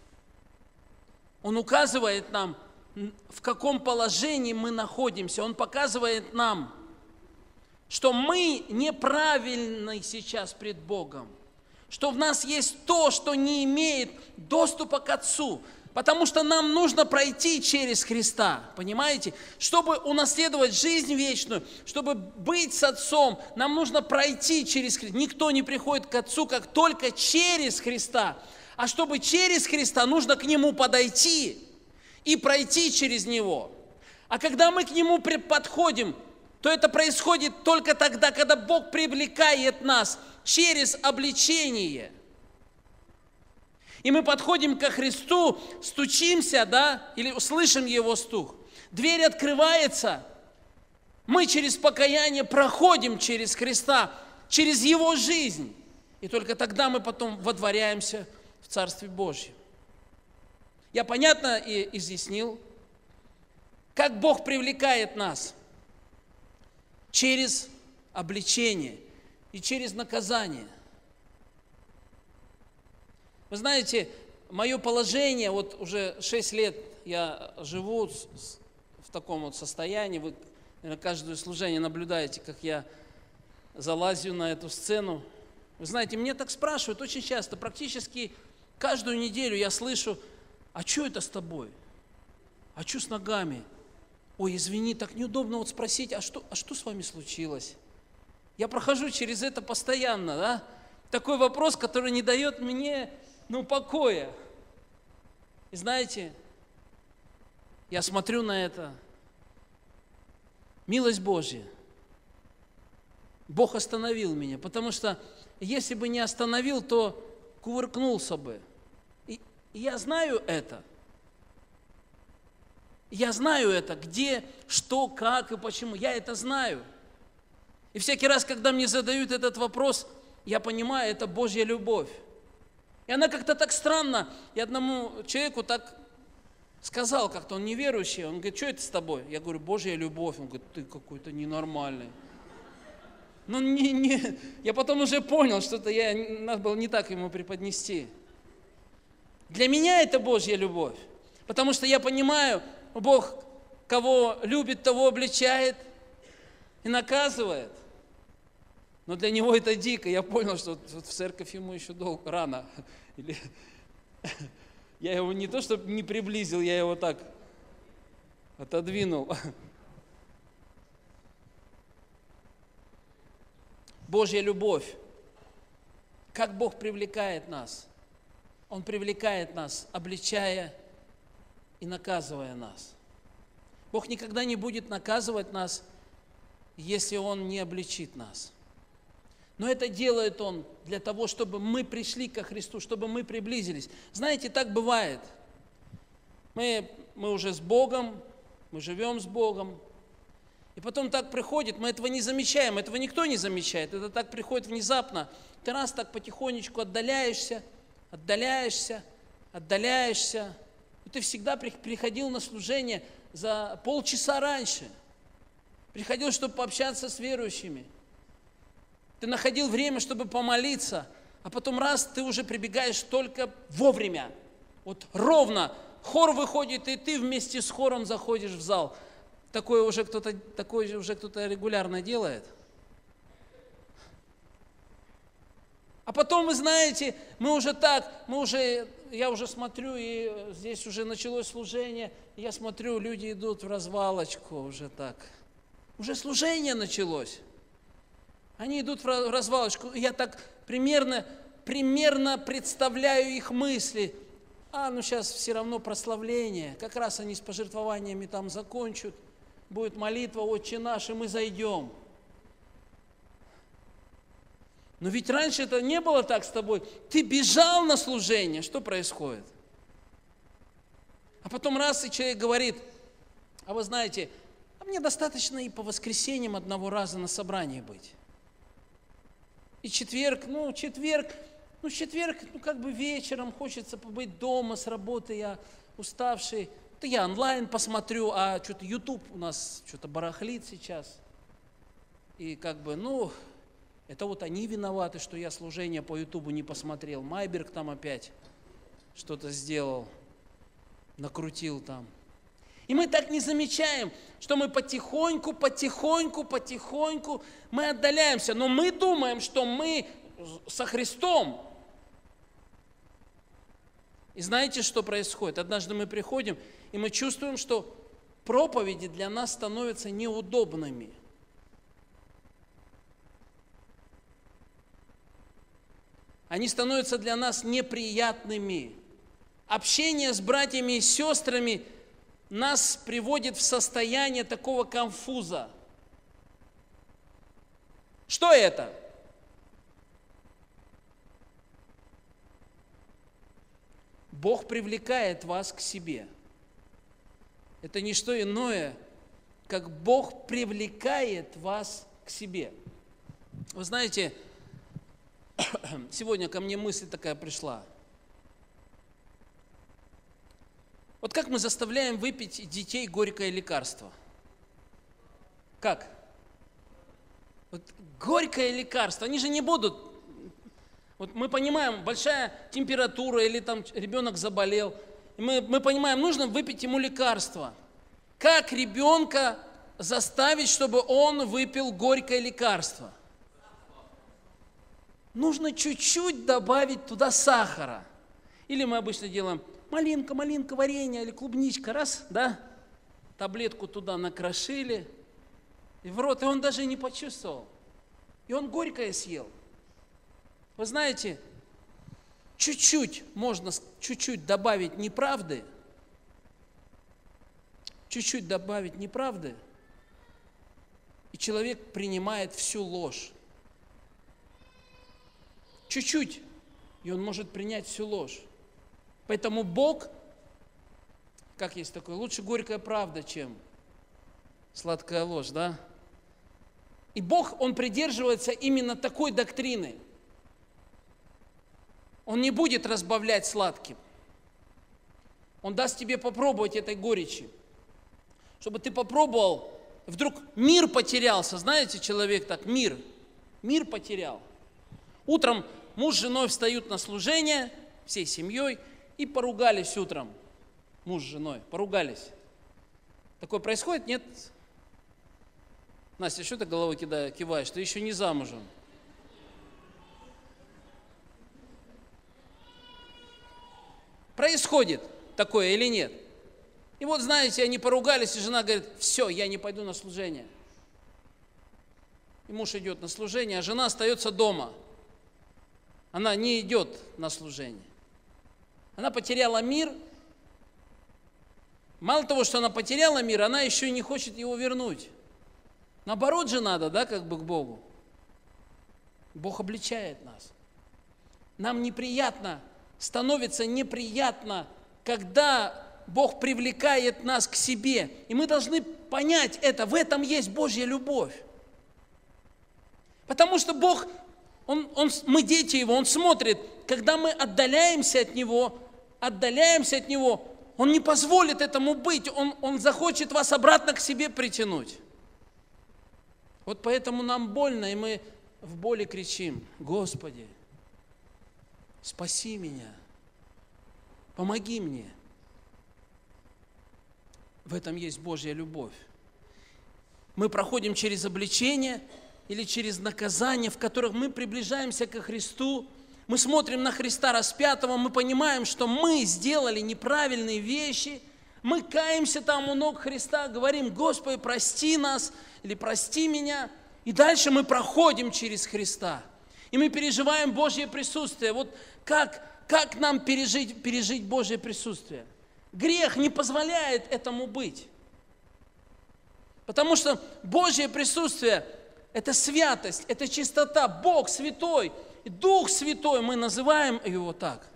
Он указывает нам, в каком положении мы находимся. Он показывает нам, что мы неправильны сейчас пред Богом, что в нас есть то, что не имеет доступа к Отцу, потому что нам нужно пройти через Христа, понимаете? Чтобы унаследовать жизнь вечную, чтобы быть с Отцом, нам нужно пройти через Христа. Никто не приходит к Отцу, как только через Христа. А чтобы через Христа, нужно к Нему подойти и пройти через Него. А когда мы к Нему подходим, то это происходит только тогда, когда Бог привлекает нас через обличение. И мы подходим ко Христу, стучимся, да, или слышим Его стук. Дверь открывается, мы через покаяние проходим через Христа, через Его жизнь. И только тогда мы потом водворяемся в Царстве Божьем. Я понятно и изъяснил, как Бог привлекает нас. Через обличение и через наказание. Вы знаете, мое положение, вот уже 6 лет я живу в таком вот состоянии, вы, наверное, каждое служение наблюдаете, как я залазю на эту сцену. Вы знаете, мне так спрашивают очень часто, практически каждую неделю я слышу: а что это с тобой? А что с ногами? Ой, извини, так неудобно вот спросить, а что с вами случилось? Я прохожу через это постоянно, да? Такой вопрос, который не дает мне, покоя. И знаете, я смотрю на это. Милость Божья. Бог остановил меня, потому что если бы не остановил, то кувыркнулся бы. И я знаю это. Я знаю это, где, что, как и почему. Я это знаю. И всякий раз, когда мне задают этот вопрос, я понимаю, это Божья любовь. И она как-то так странно. И одному человеку так сказал, как-то он неверующий. Он говорит: что это с тобой? Я говорю: Божья любовь. Он говорит: ты какой-то ненормальный. Я потом уже понял, что-то надо было не так ему преподнести. Для меня это Божья любовь. Потому что я понимаю, Бог кого любит, того обличает и наказывает. Но для него это дико. Я понял, что в церковь ему еще рано. Я его не то, чтобы не приблизил, я его так отодвинул. Божья любовь. Как Бог привлекает нас? Он привлекает нас, обличая и наказывая нас. Бог никогда не будет наказывать нас, если Он не обличит нас. Но это делает Он для того, чтобы мы пришли ко Христу, чтобы мы приблизились. Знаете, так бывает. Мы уже с Богом, мы живем с Богом. И потом так приходит, мы этого не замечаем, этого никто не замечает. Это так приходит внезапно. Ты раз так потихонечку отдаляешься. И ты всегда приходил на служение за полчаса раньше. Приходил, чтобы пообщаться с верующими. Ты находил время, чтобы помолиться. А потом раз ты уже прибегаешь только вовремя. Вот ровно хор выходит, и ты вместе с хором заходишь в зал. Такое уже кто-то регулярно делает. А потом, вы знаете, я уже смотрю, и здесь уже началось служение, и я смотрю, люди идут в развалочку уже так. Уже служение началось. Они идут в развалочку, и я так примерно представляю их мысли. Сейчас все равно прославление, как раз они с пожертвованиями там закончат, будет молитва «Отче наш», и мы зайдем. Но ведь раньше это не было так с тобой. Ты бежал на служение. Что происходит? А потом раз, и человек говорит: а вы знаете, мне достаточно и по воскресеньям одного раза на собрании быть. И четверг, как бы вечером хочется побыть дома с работы, я уставший. Да я онлайн посмотрю, а что-то YouTube у нас что-то барахлит сейчас. И как бы, это вот они виноваты, что я служение по Ютубу не посмотрел. Майберг там опять что-то сделал, накрутил там. И мы так не замечаем, что мы потихоньку мы отдаляемся. Но мы думаем, что мы со Христом. И знаете, что происходит? Однажды мы приходим, и мы чувствуем, что проповеди для нас становятся неудобными. Они становятся для нас неприятными. Общение с братьями и сестрами нас приводит в состояние такого конфуза. Что это? Бог привлекает вас к себе. Это не что иное, как Бог привлекает вас к себе. Вы знаете, сегодня ко мне мысль такая пришла. Вот как мы заставляем выпить детей горькое лекарство? Как? Вот горькое лекарство, они же не будут. Вот мы понимаем, большая температура или там ребенок заболел. И мы понимаем, нужно выпить ему лекарство. Как ребенка заставить, чтобы он выпил горькое лекарство? Нужно чуть-чуть добавить туда сахара. Или мы обычно делаем малинка, варенье или клубничка, раз, да? Таблетку туда накрошили, и в рот, и он даже не почувствовал. И он горькое съел. Вы знаете, можно чуть-чуть добавить неправды, и человек принимает всю ложь. Чуть-чуть, и он может принять всю ложь. Поэтому Бог, как есть такое, лучше горькая правда, чем сладкая ложь, да? И Бог, Он придерживается именно такой доктрины. Он не будет разбавлять сладким. Он даст тебе попробовать этой горечи. Чтобы ты попробовал, вдруг мир потерялся. Знаете, человек так, мир потерял. Утром муж с женой встают на служение, всей семьей, и поругались утром. Муж с женой поругались. Такое происходит? Нет? Настя, что ты головой киваешь? Ты еще не замужем. Происходит такое или нет? И вот, знаете, они поругались, и жена говорит: все, я не пойду на служение. И муж идет на служение, а жена остается дома. Она не идет на служение. Она потеряла мир. Мало того, что она потеряла мир, она еще и не хочет его вернуть. Наоборот же надо, да, как бы к Богу. Бог обличает нас. Нам неприятно, становится неприятно, когда Бог привлекает нас к себе. И мы должны понять это, в этом есть Божья любовь. Потому что Бог, мы дети Его, Он смотрит, когда мы отдаляемся от Него, Он не позволит этому быть, Он захочет вас обратно к себе притянуть. Вот поэтому нам больно, и мы в боли кричим: Господи, спаси меня, помоги мне. В этом есть Божья любовь. Мы проходим через обличение или через наказание, в которых мы приближаемся ко Христу. Мы смотрим на Христа распятого, мы понимаем, что мы сделали неправильные вещи. Мы каемся там у ног Христа, говорим: Господи, прости нас или прости меня. И дальше мы проходим через Христа. И мы переживаем Божье присутствие. Вот как нам пережить Божье присутствие? Грех не позволяет этому быть. Потому что Божье присутствие – это святость, это чистота. Бог святой, Дух Святой, мы называем Его так.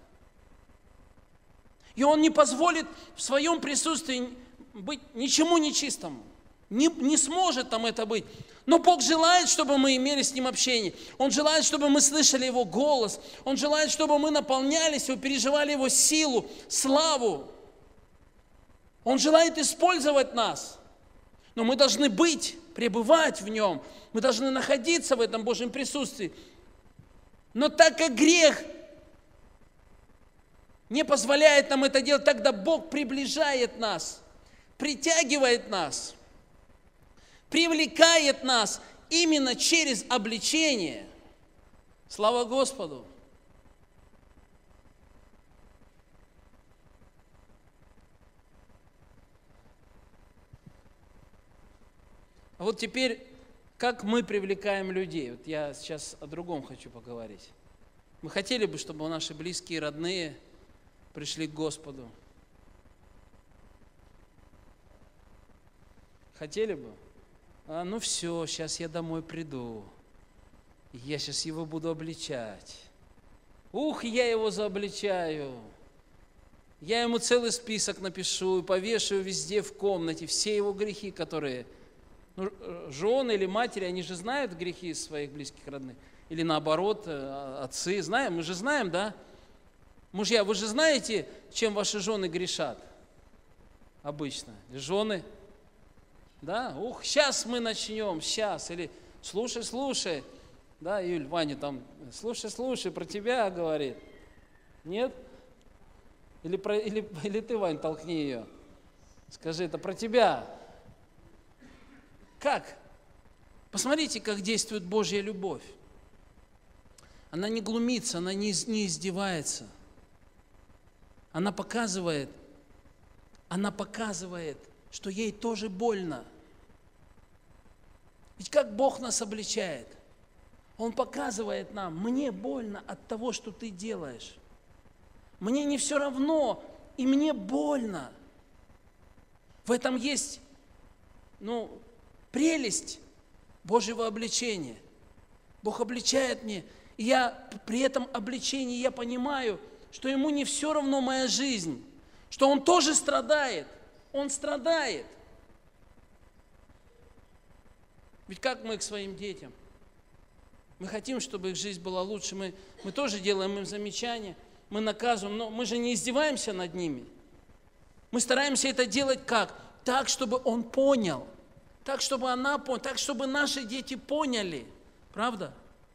И Он не позволит в Своем присутствии быть ничему нечистому. Не сможет там это быть. Но Бог желает, чтобы мы имели с Ним общение. Он желает, чтобы мы слышали Его голос. Он желает, чтобы мы наполнялись, переживали Его силу, славу. Он желает использовать нас. Но мы должны быть, пребывать в Нем. Мы должны находиться в этом Божьем присутствии. Но так как грех не позволяет нам это делать, тогда Бог приближает нас, притягивает нас, привлекает нас именно через обличение. Слава Господу! А вот теперь, как мы привлекаем людей? Вот я сейчас о другом хочу поговорить. Мы хотели бы, чтобы наши близкие и родные пришли к Господу. Хотели бы? Ну все, сейчас я домой приду. Я сейчас его буду обличать. Ух, я его заобличаю. Я ему целый список напишу и повешу везде в комнате все его грехи, которые... жены или матери, они же знают грехи своих близких родных. Или наоборот, отцы. Знаем, мы же знаем, да? Мужья, вы же знаете, чем ваши жены грешат? Обычно. Жены. Да? Ух, сейчас мы начнем, сейчас. Или слушай. Да, Юль, Ваня там, слушай, про тебя говорит. Нет? Или ты, Вань, толкни ее. Скажи, это про тебя. Как? Посмотрите, как действует Божья любовь. Она не глумится, она не издевается. Она показывает, что ей тоже больно. Ведь как Бог нас обличает? Он показывает нам: мне больно от того, что ты делаешь. Мне не все равно, и мне больно. В этом есть, прелесть Божьего обличения. Бог обличает меня, и я при этом обличении я понимаю, что Ему не все равно моя жизнь, что Он тоже страдает. Он страдает. Ведь как мы к своим детям? Мы хотим, чтобы их жизнь была лучше, мы тоже делаем им замечания, мы наказываем, но мы же не издеваемся над ними. Мы стараемся это делать как? Так, чтобы он понял. Так, чтобы она поняла, так, чтобы наши дети поняли. Правда?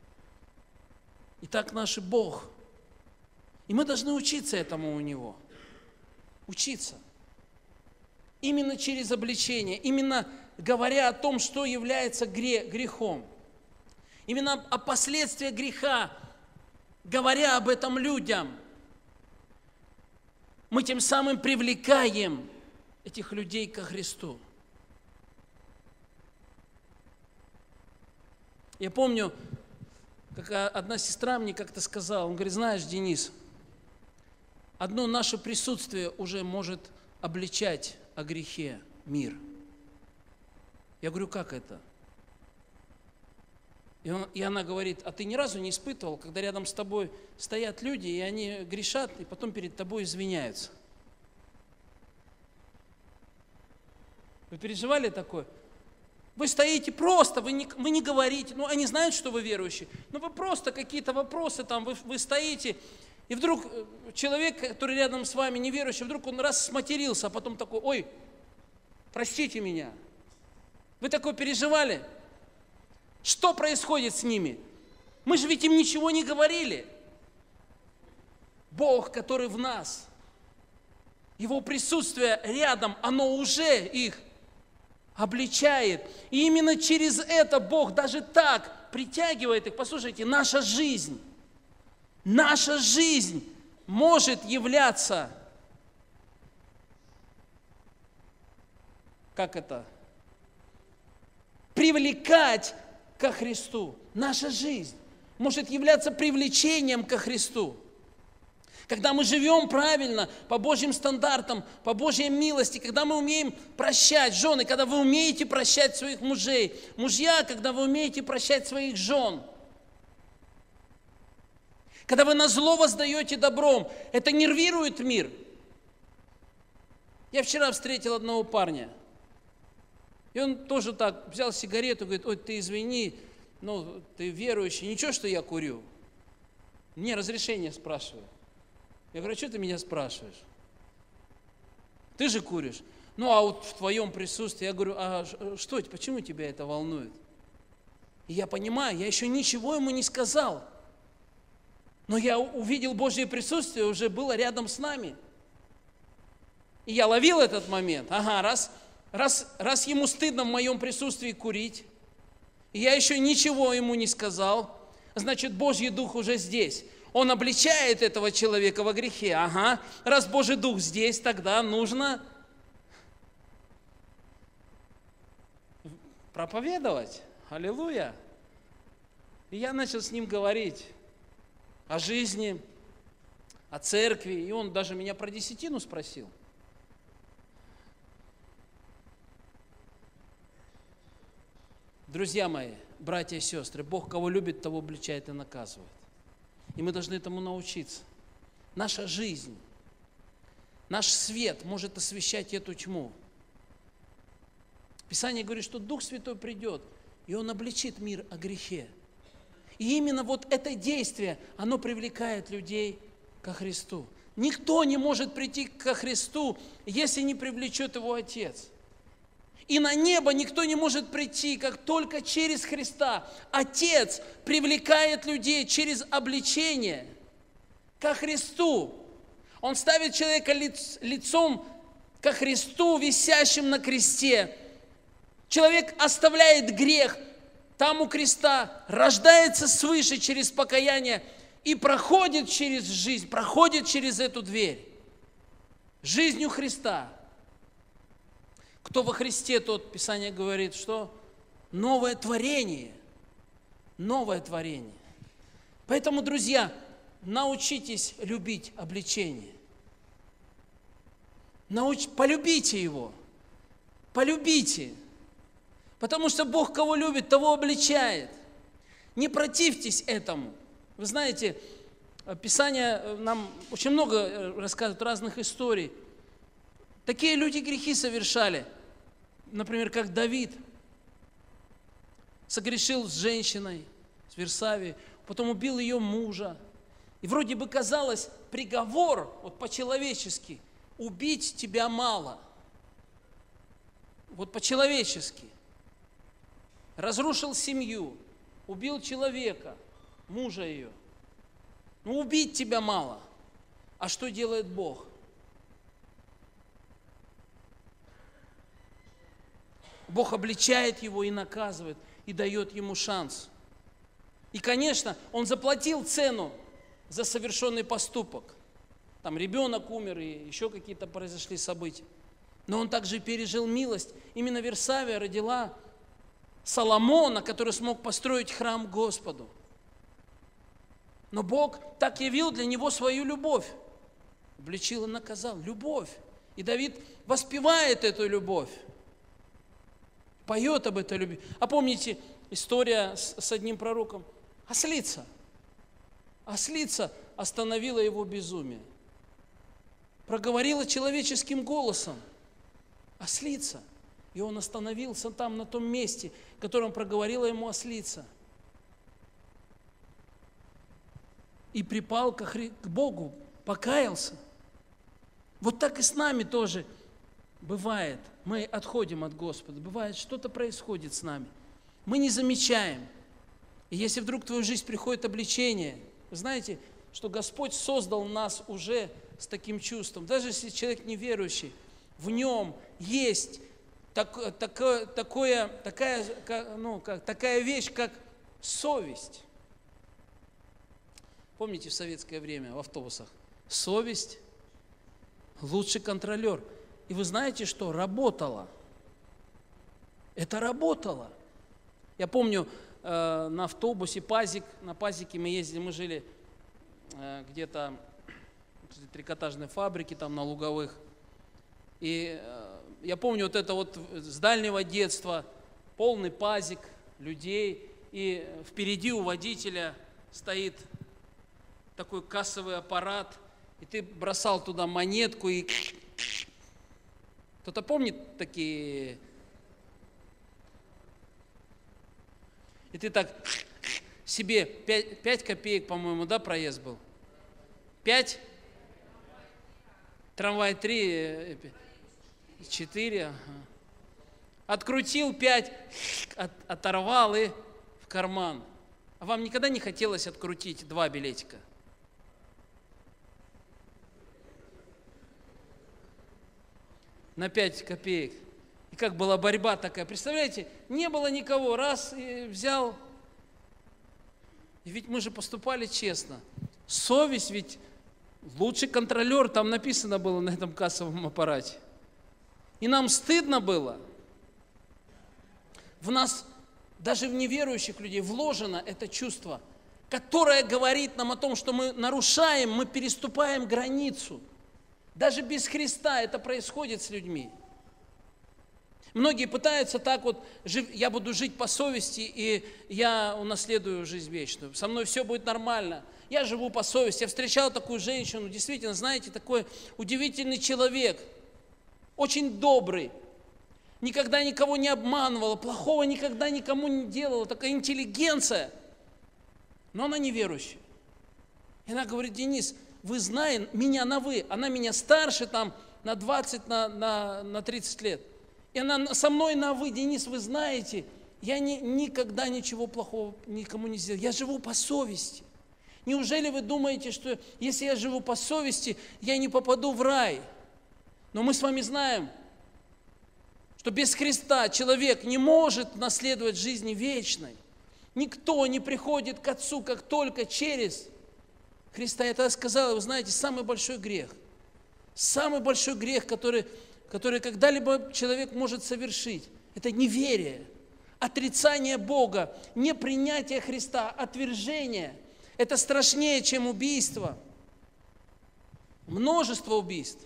И так наш Бог. И мы должны учиться этому у Него. Учиться. Именно через обличение, именно говоря о том, что является грехом. Именно о последствиях греха, говоря об этом людям, мы тем самым привлекаем этих людей ко Христу. Я помню, как одна сестра мне как-то сказала, он говорит: знаешь, Денис, одно наше присутствие уже может обличать о грехе мир. Я говорю: как это? И она говорит: а ты ни разу не испытывал, когда рядом с тобой стоят люди, и они грешат, и потом перед тобой извиняются? Вы переживали такое? Вы стоите просто, вы не говорите, они знают, что вы верующие, но вы просто какие-то вопросы там, вы стоите, и вдруг человек, который рядом с вами неверующий, вдруг он раз сматерился, а потом такой: ой, простите меня. Вы такое переживали? Что происходит с ними? Мы же ведь им ничего не говорили. Бог, который в нас, Его присутствие рядом, оно уже их обличает. И именно через это Бог даже так притягивает их. Послушайте, наша жизнь может являться, как это, привлекать ко Христу. Наша жизнь может являться привлечением ко Христу. Когда мы живем правильно, по Божьим стандартам, по Божьей милости, когда мы умеем прощать, жены, когда вы умеете прощать своих мужей, мужья, когда вы умеете прощать своих жен, когда вы назло воздаете добром, это нервирует мир. Я вчера встретил одного парня, и он тоже так взял сигарету, говорит: ой, ты извини, но ты верующий, ничего, что я курю? Мне разрешение спрашиваю. Я говорю: а что ты меня спрашиваешь? Ты же куришь. Ну, а вот в твоем присутствии, я говорю: а что, почему тебя это волнует? И я понимаю, я еще ничего ему не сказал. Но я увидел Божье присутствие, уже было рядом с нами. И я ловил этот момент. Ага, раз ему стыдно в моем присутствии курить, и я еще ничего ему не сказал, значит, Божий Дух уже здесь. Он обличает этого человека во грехе. Ага, раз Божий Дух здесь, тогда нужно проповедовать. Аллилуйя. И я начал с ним говорить о жизни, о церкви. И он даже меня про десятину спросил. Друзья мои, братья и сестры, Бог кого любит, того обличает и наказывает. И мы должны этому научиться. Наша жизнь, наш свет может освещать эту тьму. Писание говорит, что Дух Святой придет, и Он обличит мир о грехе. И именно вот это действие, оно привлекает людей ко Христу. Никто не может прийти ко Христу, если не привлечет его Отец. И на небо никто не может прийти, как только через Христа. Отец привлекает людей через обличение ко Христу. Он ставит человека лицом ко Христу, висящим на кресте. Человек оставляет грех там у креста, рождается свыше через покаяние и проходит через жизнь, проходит через эту дверь. Жизнью Христа. Кто во Христе, тот, Писание говорит, что новое творение. Новое творение. Поэтому, друзья, научитесь любить обличение. Полюбите его. Полюбите. Потому что Бог кого любит, того обличает. Не противьтесь этому. Вы знаете, Писание нам очень много рассказывает разных историй. Такие люди грехи совершали. Например, как Давид согрешил с женщиной, с Версавией, потом убил ее мужа. И вроде бы казалось, приговор, вот по-человечески, убить тебя мало. Вот по-человечески. Разрушил семью, убил человека, мужа ее. Ну, убить тебя мало. А что делает Бог? Бог обличает его и наказывает, и дает ему шанс. И, конечно, он заплатил цену за совершенный поступок. Там ребенок умер, и еще какие-то произошли события. Но он также пережил милость. Именно Версавия родила Соломона, который смог построить храм Господу. Но Бог так явил для него свою любовь. Обличил и наказал. Любовь. И Давид воспевает эту любовь. Поет об этой любви. А помните история с одним пророком? Ослица. Ослица остановила его безумие. Проговорила человеческим голосом. Ослица. И он остановился там, на том месте, в котором проговорила ему ослица. И припал к Богу, покаялся. Вот так и с нами тоже бывает. Мы отходим от Господа. Бывает, что-то происходит с нами. Мы не замечаем. И если вдруг в твою жизнь приходит обличение, вы знаете, что Господь создал нас уже с таким чувством. Даже если человек неверующий, в нем есть такая вещь, как совесть. Помните, в советское время в автобусах совесть – лучший контролер. И вы знаете, что работало. Это работало. Я помню, на автобусе Пазик, на Пазике мы ездили, мы жили где-то в трикотажной фабрике, там на Луговых. И я помню вот это вот с дальнего детства, полный Пазик, людей, и впереди у водителя стоит такой кассовый аппарат, и ты бросал туда монетку, и кто-то помнит такие? И ты так себе 5 копеек, по-моему, да, проезд был? 5? Трамвай 3, 4. Ага. Открутил 5, оторвал и в карман. А вам никогда не хотелось открутить 2 билетика? На 5 копеек. И как была борьба такая. Представляете, не было никого. Раз и взял. И ведь мы же поступали честно. Совесть ведь лучший контролер. Там написано было на этом кассовом аппарате. И нам стыдно было. В нас, даже в неверующих людей, вложено это чувство, которое говорит нам о том, что мы нарушаем, мы переступаем границу. Даже без Христа это происходит с людьми. Многие пытаются так вот, я буду жить по совести, и я унаследую жизнь вечную. Со мной все будет нормально. Я живу по совести. Я встречал такую женщину, действительно, знаете, такой удивительный человек, очень добрый, никогда никого не обманывала, плохого никогда никому не делала, такая интеллигенция. Но она неверующая. И она говорит: Денис, вы знаете, меня на вы, она меня старше там на 20, на 30 лет. И она со мной на вы: Денис, вы знаете, я никогда ничего плохого никому не сделал. Я живу по совести. Неужели вы думаете, что если я живу по совести, я не попаду в рай? Но мы с вами знаем, что без Христа человек не может наследовать жизни вечной. Никто не приходит к Отцу, как только через Христа. Я тогда сказал, вы знаете, самый большой грех, который когда-либо человек может совершить, это неверие, отрицание Бога, непринятие Христа, отвержение. Это страшнее, чем убийство. Множество убийств.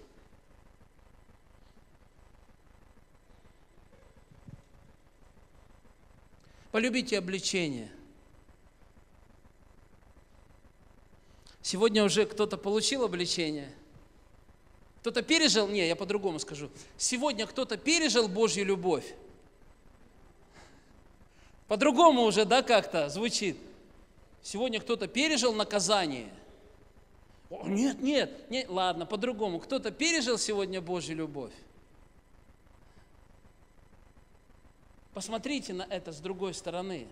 Полюбите обличение. Сегодня уже кто-то получил обличение. Кто-то пережил, я по-другому скажу. Сегодня кто-то пережил Божью любовь. По-другому уже, да, как-то звучит. Сегодня кто-то пережил наказание. Нет, ладно, по-другому. Кто-то пережил сегодня Божью любовь. Посмотрите на это с другой стороны.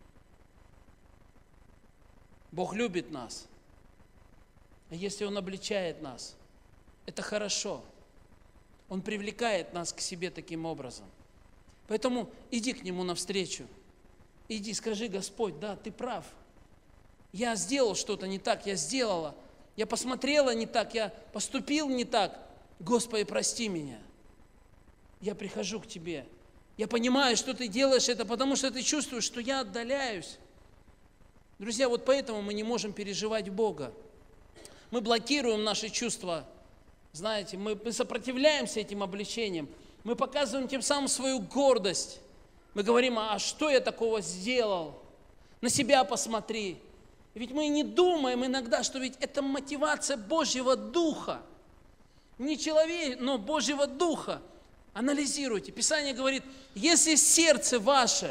Бог любит нас. А если Он обличает нас, это хорошо. Он привлекает нас к себе таким образом. Поэтому иди к Нему навстречу. Иди, скажи: Господь, да, Ты прав. Я сделал что-то не так, я сделала. Я посмотрела не так, я поступил не так. Господи, прости меня. Я прихожу к Тебе. Я понимаю, что Ты делаешь это, потому что Ты чувствуешь, что я отдаляюсь. Друзья, вот поэтому мы не можем переживать Бога. Мы блокируем наши чувства. Знаете, мы сопротивляемся этим обличениям. Мы показываем тем самым свою гордость. Мы говорим: а что я такого сделал? На себя посмотри. Ведь мы не думаем иногда, что ведь это мотивация Божьего Духа. Не человек, но Божьего Духа. Анализируйте. Писание говорит: если сердце ваше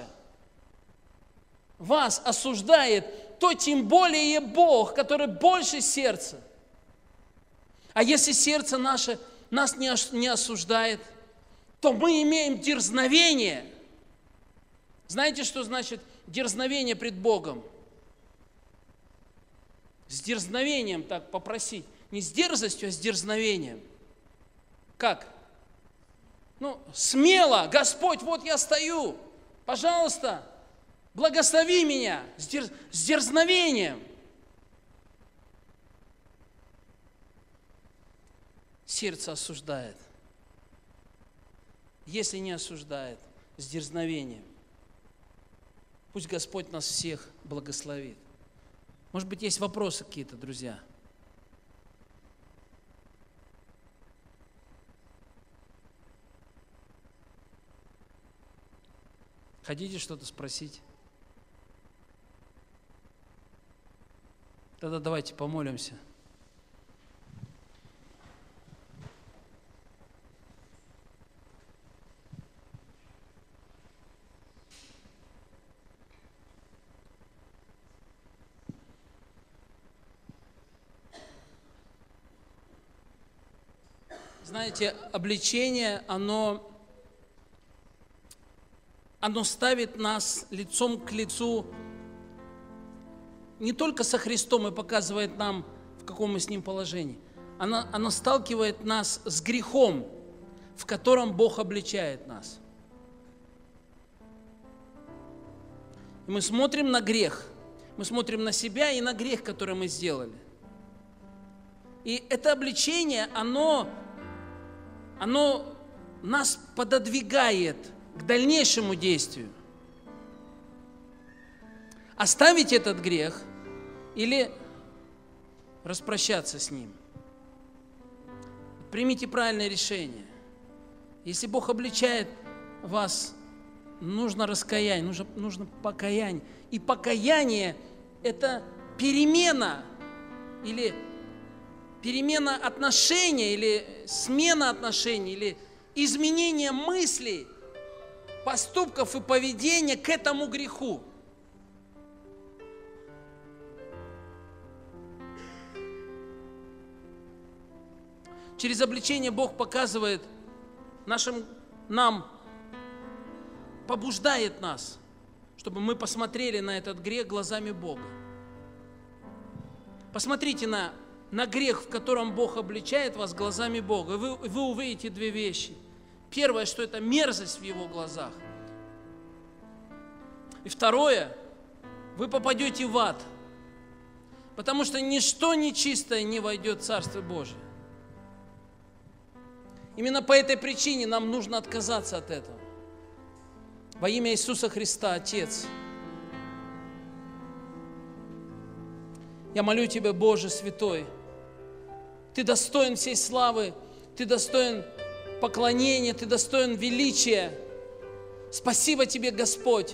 вас осуждает, то тем более Бог, который больше сердца. А если сердце наше нас не осуждает, то мы имеем дерзновение. Знаете, что значит дерзновение пред Богом? С дерзновением так попросить. не с дерзостью, а с дерзновением. Как? Смело, Господь, вот я стою, пожалуйста, благослови меня с дерзновением. Сердце осуждает. Если не осуждает, с дерзновением. Пусть Господь нас всех благословит. Может быть, есть вопросы какие-то, друзья? Хотите что-то спросить? Тогда давайте помолимся. Знаете, обличение, оно ставит нас лицом к лицу не только со Христом и показывает нам, в каком мы с Ним положении. Оно сталкивает нас с грехом, в котором Бог обличает нас. И мы смотрим на грех, мы смотрим на себя и на грех, который мы сделали. И это обличение, оно нас пододвигает к дальнейшему действию. Оставить этот грех или распрощаться с ним. Примите правильное решение. Если Бог обличает вас, нужно раскаяние, нужно покаяние. И покаяние – это перемена или перемена отношения, или смена отношений, или изменение мыслей, поступков и поведения к этому греху. Через обличение Бог показывает нам, побуждает нас, чтобы мы посмотрели на этот грех глазами Бога. Посмотрите на грех, в котором Бог обличает вас, глазами Бога. И вы увидите две вещи. Первое, что это мерзость в Его глазах. И второе, вы попадете в ад, потому что ничто нечистое не войдет в Царство Божие. Именно по этой причине нам нужно отказаться от этого. Во имя Иисуса Христа, Отец, я молю Тебя, Боже Святой, Ты достоин всей славы, Ты достоин поклонения, Ты достоин величия. Спасибо Тебе, Господь,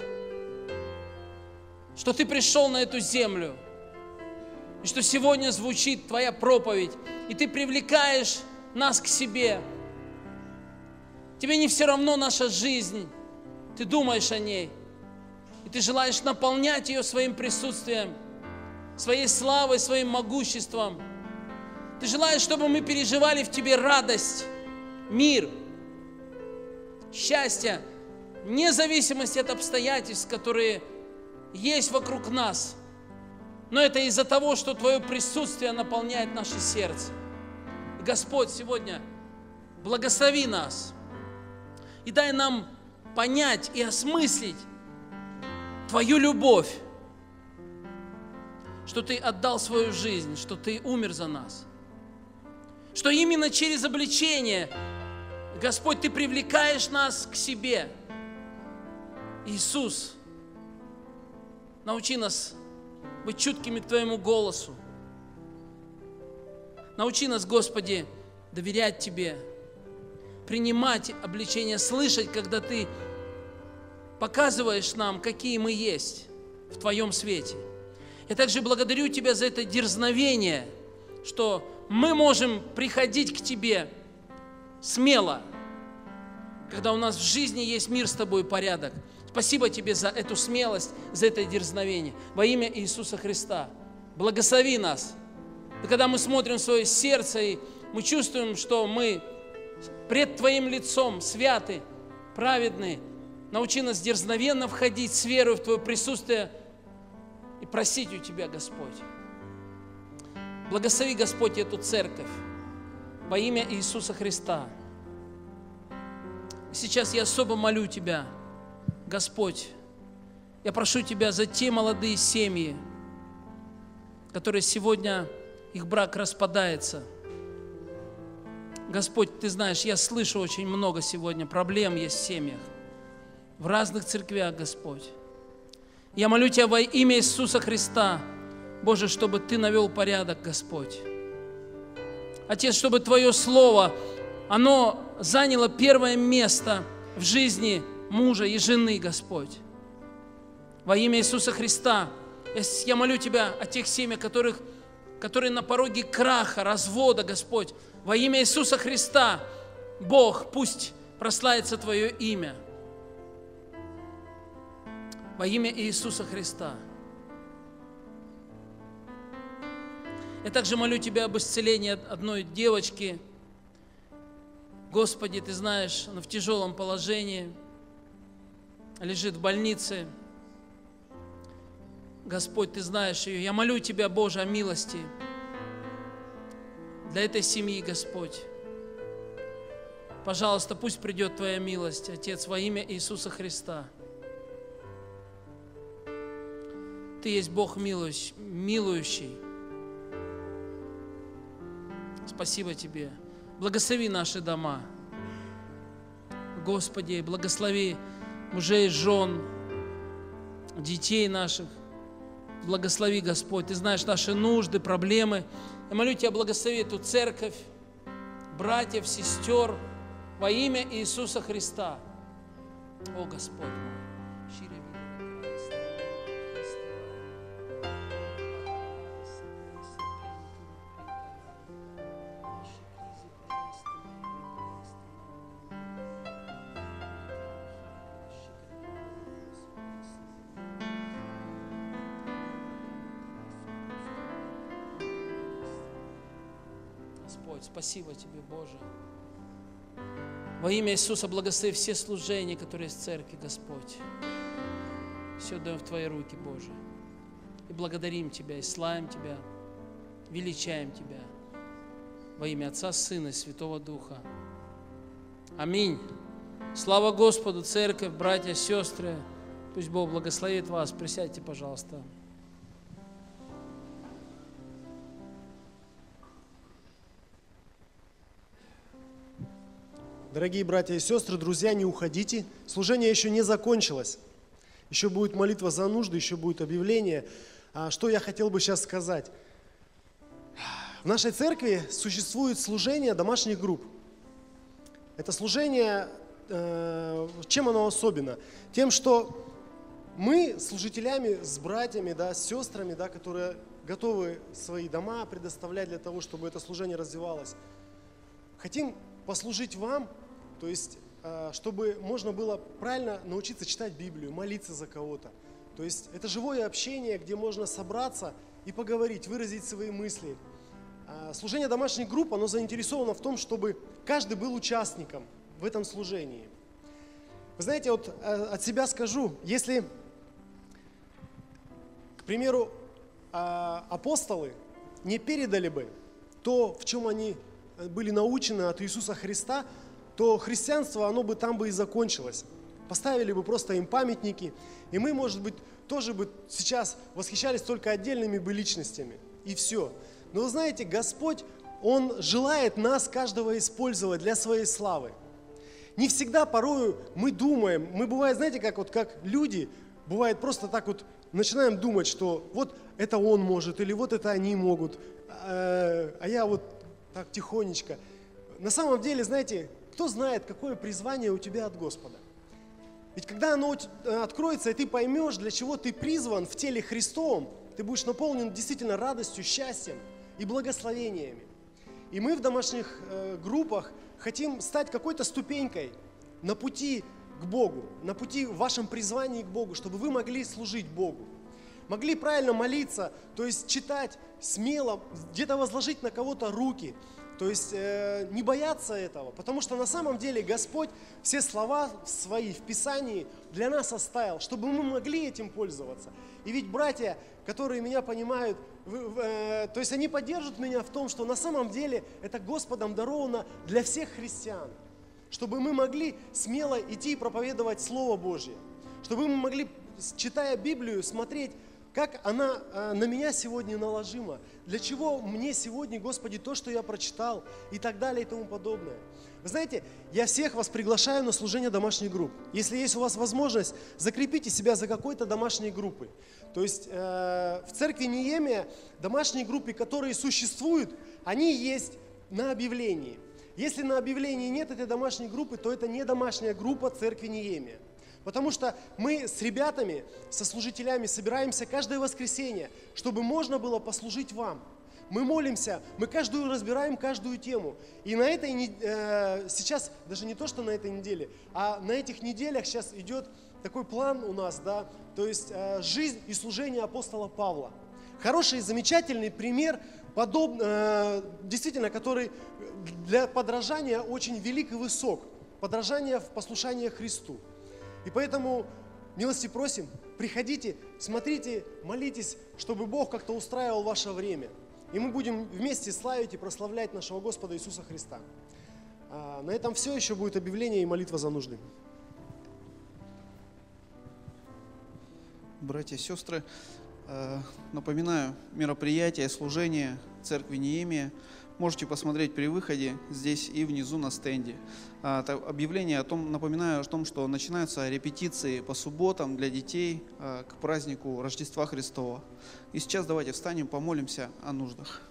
что Ты пришел на эту землю, и что сегодня звучит Твоя проповедь, и Ты привлекаешь нас к себе. Тебе не все равно наша жизнь, Ты думаешь о ней, и Ты желаешь наполнять ее своим присутствием, своей славой, своим могуществом. Ты желаешь, чтобы мы переживали в Тебе радость, мир, счастье, вне зависимости от обстоятельств, которые есть вокруг нас. Но это из-за того, что Твое присутствие наполняет наше сердце. И, Господь, сегодня благослови нас и дай нам понять и осмыслить Твою любовь, что Ты отдал свою жизнь, что Ты умер за нас, что именно через обличение, Господь, Ты привлекаешь нас к себе. Иисус, научи нас быть чуткими к Твоему голосу. Научи нас, Господи, доверять Тебе, принимать обличение, слышать, когда Ты показываешь нам, какие мы есть в Твоем свете. Я также благодарю Тебя за это дерзновение, что мы можем приходить к Тебе смело, когда у нас в жизни есть мир с Тобой и порядок. Спасибо Тебе за эту смелость, за это дерзновение. Во имя Иисуса Христа благослови нас. И когда мы смотрим в свое сердце, и мы чувствуем, что мы пред Твоим лицом святы, праведны, научи нас дерзновенно входить с верой в Твое присутствие и просить у Тебя, Господь. Благослови, Господь, эту церковь во имя Иисуса Христа. И сейчас я особо молю Тебя, Господь, я прошу Тебя за те молодые семьи, которые сегодня, их брак распадается. Господь, Ты знаешь, я слышу очень много сегодня проблем есть в семьях, в разных церквях, Господь. Я молю Тебя во имя Иисуса Христа, Боже, чтобы Ты навел порядок, Господь. Отец, чтобы Твое Слово, оно заняло первое место в жизни мужа и жены, Господь. Во имя Иисуса Христа я молю Тебя о тех семьях, которые на пороге краха, развода, Господь. Во имя Иисуса Христа, Бог, пусть прославится Твое имя. Во имя Иисуса Христа. Я также молю Тебя об исцелении одной девочки. Господи, Ты знаешь, она в тяжелом положении, лежит в больнице. Господь, Ты знаешь ее. Я молю Тебя, Боже, о милости для этой семьи, Господь. Пожалуйста, пусть придет Твоя милость, Отец, во имя Иисуса Христа. Ты есть Бог милующий. Спасибо Тебе. Благослови наши дома. Господи, благослови мужей, жен, детей наших. Благослови, Господь. Ты знаешь наши нужды, проблемы. Я молю Тебя, благослови эту церковь, братьев, сестер, во имя Иисуса Христа. О, Господь мой. Господь, спасибо Тебе, Боже. Во имя Иисуса благослови все служения, которые есть в церкви, Господь. Все даем в Твои руки, Боже. И благодарим Тебя, и славим Тебя, величаем Тебя. Во имя Отца, Сына и Святого Духа. Аминь. Слава Господу, церковь, братья, сестры. Пусть Бог благословит вас. Присядьте, пожалуйста. Дорогие братья и сестры, друзья, не уходите. Служение еще не закончилось. Еще будет молитва за нужды, еще будет объявление. Что я хотел бы сейчас сказать? В нашей церкви существует служение домашних групп. Это служение, чем оно особенно? Тем, что мы служителями, с братьями, да, с сестрами, да, которые готовы свои дома предоставлять для того, чтобы это служение развивалось, хотим послужить вам, то есть, чтобы можно было правильно научиться читать Библию, молиться за кого-то. То есть, это живое общение, где можно собраться и поговорить, выразить свои мысли. Служение домашних групп, оно заинтересовано в том, чтобы каждый был участником в этом служении. Вы знаете, вот от себя скажу, если, к примеру, апостолы не передали бы то, в чем они были научены от Иисуса Христа, то христианство, оно бы там бы и закончилось. Поставили бы просто им памятники, и мы, может быть, тоже бы сейчас восхищались только отдельными бы личностями, и все. Но вы знаете, Господь, Он желает нас, каждого, использовать для своей славы. Не всегда, порою мы думаем, мы бывает, знаете, как люди, бывает просто так вот начинаем думать, что вот это он может, или вот это они могут, а я вот так тихонечко. На самом деле, знаете, кто знает, какое призвание у тебя от Господа? Ведь когда оно откроется, и ты поймешь, для чего ты призван в теле Христовом, ты будешь наполнен действительно радостью, счастьем и благословениями. И мы в домашних группах хотим стать какой-то ступенькой на пути к Богу, на пути в вашем призвании к Богу, чтобы вы могли служить Богу. Могли правильно молиться, то есть читать смело, где-то возложить на кого-то руки, то есть не бояться этого, потому что на самом деле Господь все слова свои в Писании для нас оставил, чтобы мы могли этим пользоваться. И ведь братья, которые меня понимают, то есть они поддержат меня в том, что на самом деле это Господом даровано для всех христиан, чтобы мы могли смело идти и проповедовать Слово Божье, чтобы мы могли, читая Библию, смотреть, как она на меня сегодня наложима, для чего мне сегодня, Господи, то, что я прочитал, и так далее, и тому подобное. Вы знаете, я всех вас приглашаю на служение домашних групп. Если есть у вас возможность, закрепите себя за какой-то домашней группой. То есть в церкви Неемия домашние группы, которые существуют, они есть на объявлении. Если на объявлении нет этой домашней группы, то это не домашняя группа церкви Неемия. Потому что мы с ребятами, со служителями собираемся каждое воскресенье, чтобы можно было послужить вам. Мы молимся, мы разбираем каждую тему. И на этой сейчас, даже не то, что на этой неделе, а на этих неделях сейчас идет такой план у нас, да, то есть жизнь и служение апостола Павла. Хороший, замечательный пример, действительно, который для подражания очень велик и высок. Подражание в послушании Христу. И поэтому милости просим, приходите, смотрите, молитесь, чтобы Бог как-то устраивал ваше время. И мы будем вместе славить и прославлять нашего Господа Иисуса Христа. На этом все, еще будет объявление и молитва за нужды. Братья и сестры, напоминаю, мероприятие, служение церкви Неемия можете посмотреть при выходе здесь и внизу на стенде. Объявление о том, напоминаю о том, что начинаются репетиции по субботам для детей к празднику Рождества Христова. И сейчас давайте встанем, помолимся о нуждах.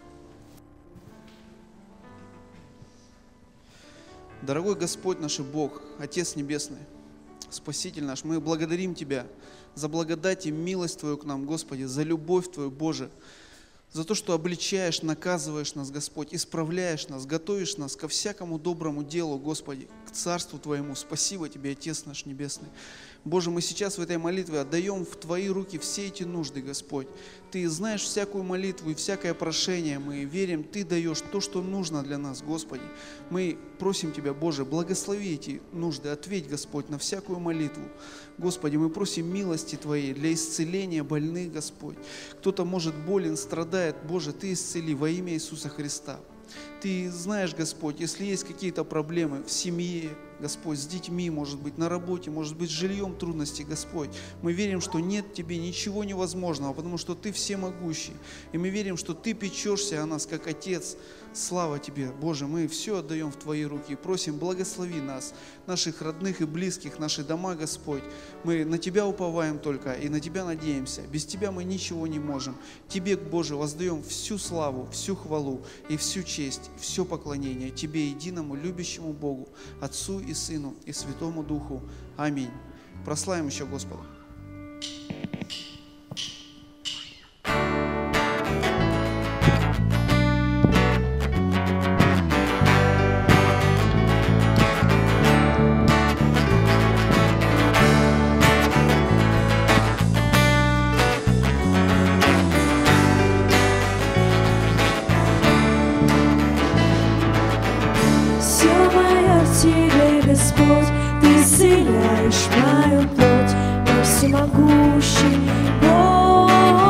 Дорогой Господь наш и Бог, Отец Небесный, Спаситель наш, мы благодарим Тебя за благодать и милость Твою к нам, Господи, за любовь Твою, Боже, за то, что обличаешь, наказываешь нас, Господь, исправляешь нас, готовишь нас ко всякому доброму делу, Господи, к Царству Твоему. Спасибо Тебе, Отец наш Небесный. Боже, мы сейчас в этой молитве отдаем в Твои руки все эти нужды, Господь. Ты знаешь всякую молитву и всякое прошение. Мы верим, Ты даешь то, что нужно для нас, Господи. Мы просим Тебя, Боже, благослови эти нужды, ответь, Господь, на всякую молитву. Господи, мы просим милости Твоей для исцеления больных, Господь. Кто-то, может, болен, страдает. Боже, Ты исцели во имя Иисуса Христа. Ты знаешь, Господь, если есть какие-то проблемы в семье, Господь, с детьми, может быть, на работе, может быть, с жильем трудности, Господь. Мы верим, что нет Тебе ничего невозможного, потому что Ты всемогущий. И мы верим, что Ты печешься о нас, как Отец. Слава Тебе, Боже, мы все отдаем в Твои руки. Просим, благослови нас, наших родных и близких, наши дома, Господь. Мы на Тебя уповаем только и на Тебя надеемся. Без Тебя мы ничего не можем. Тебе, Боже, воздаем всю славу, всю хвалу и всю честь, все поклонение Тебе, единому, любящему Богу, Отцу и Сыну и Святому Духу. Аминь. Прославим еще Господа. Тебе, Господь, Ты исцеляешь мою плоть, мой всемогущий Бог.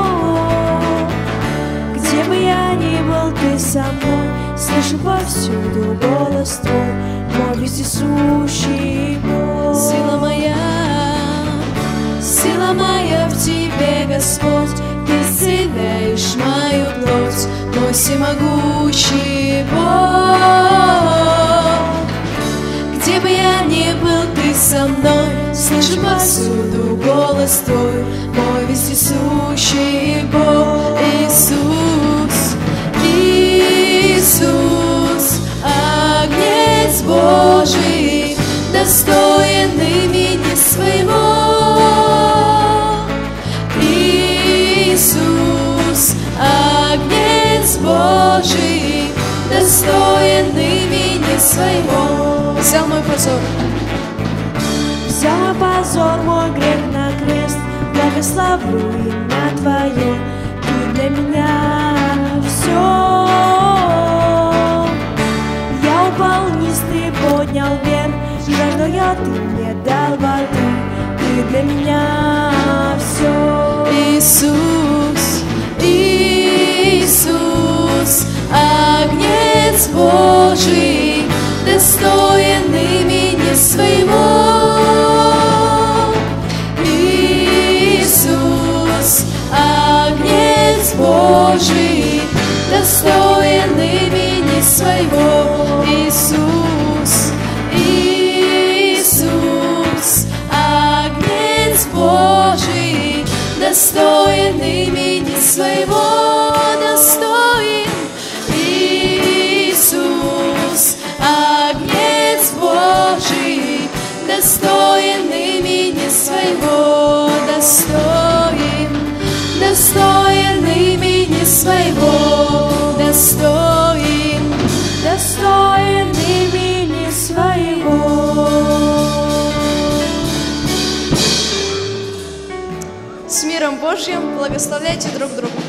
Где бы я ни был, Ты со мной, слышу повсюду голос Твой, мой вездесущий Бог. Сила моя в Тебе, Господь, Ты исцеляешь мою плоть, мой всемогущий Бог. Где бы я ни был, Ты со мной, слышу повсюду голос Твой, мой вездесущий Бог. Иисус, Иисус, Агнец Божий, достоин имени Своего. Иисус, Агнец Божий, достоин имени Своего. Взял мой позор, взял мой позор, мой грех на крест, благословлю имя Твое, Ты для меня все. Я упал вниз, Ты поднял вверх, жажду я, Ты мне дал воды, Ты для меня все. Иисус, Иисус, Божий, достоин имени своего. Иисус, Агнец Божий, достоин имени своего. Иисус, Иисус, Агнец Божий, достоин имени своего. Достоин Иисус, Агнец Божий, достоин имени своего. Достоин, достоин имени своего. Достоин, достоин имени своего. С миром Божьим благословляйте друг друга.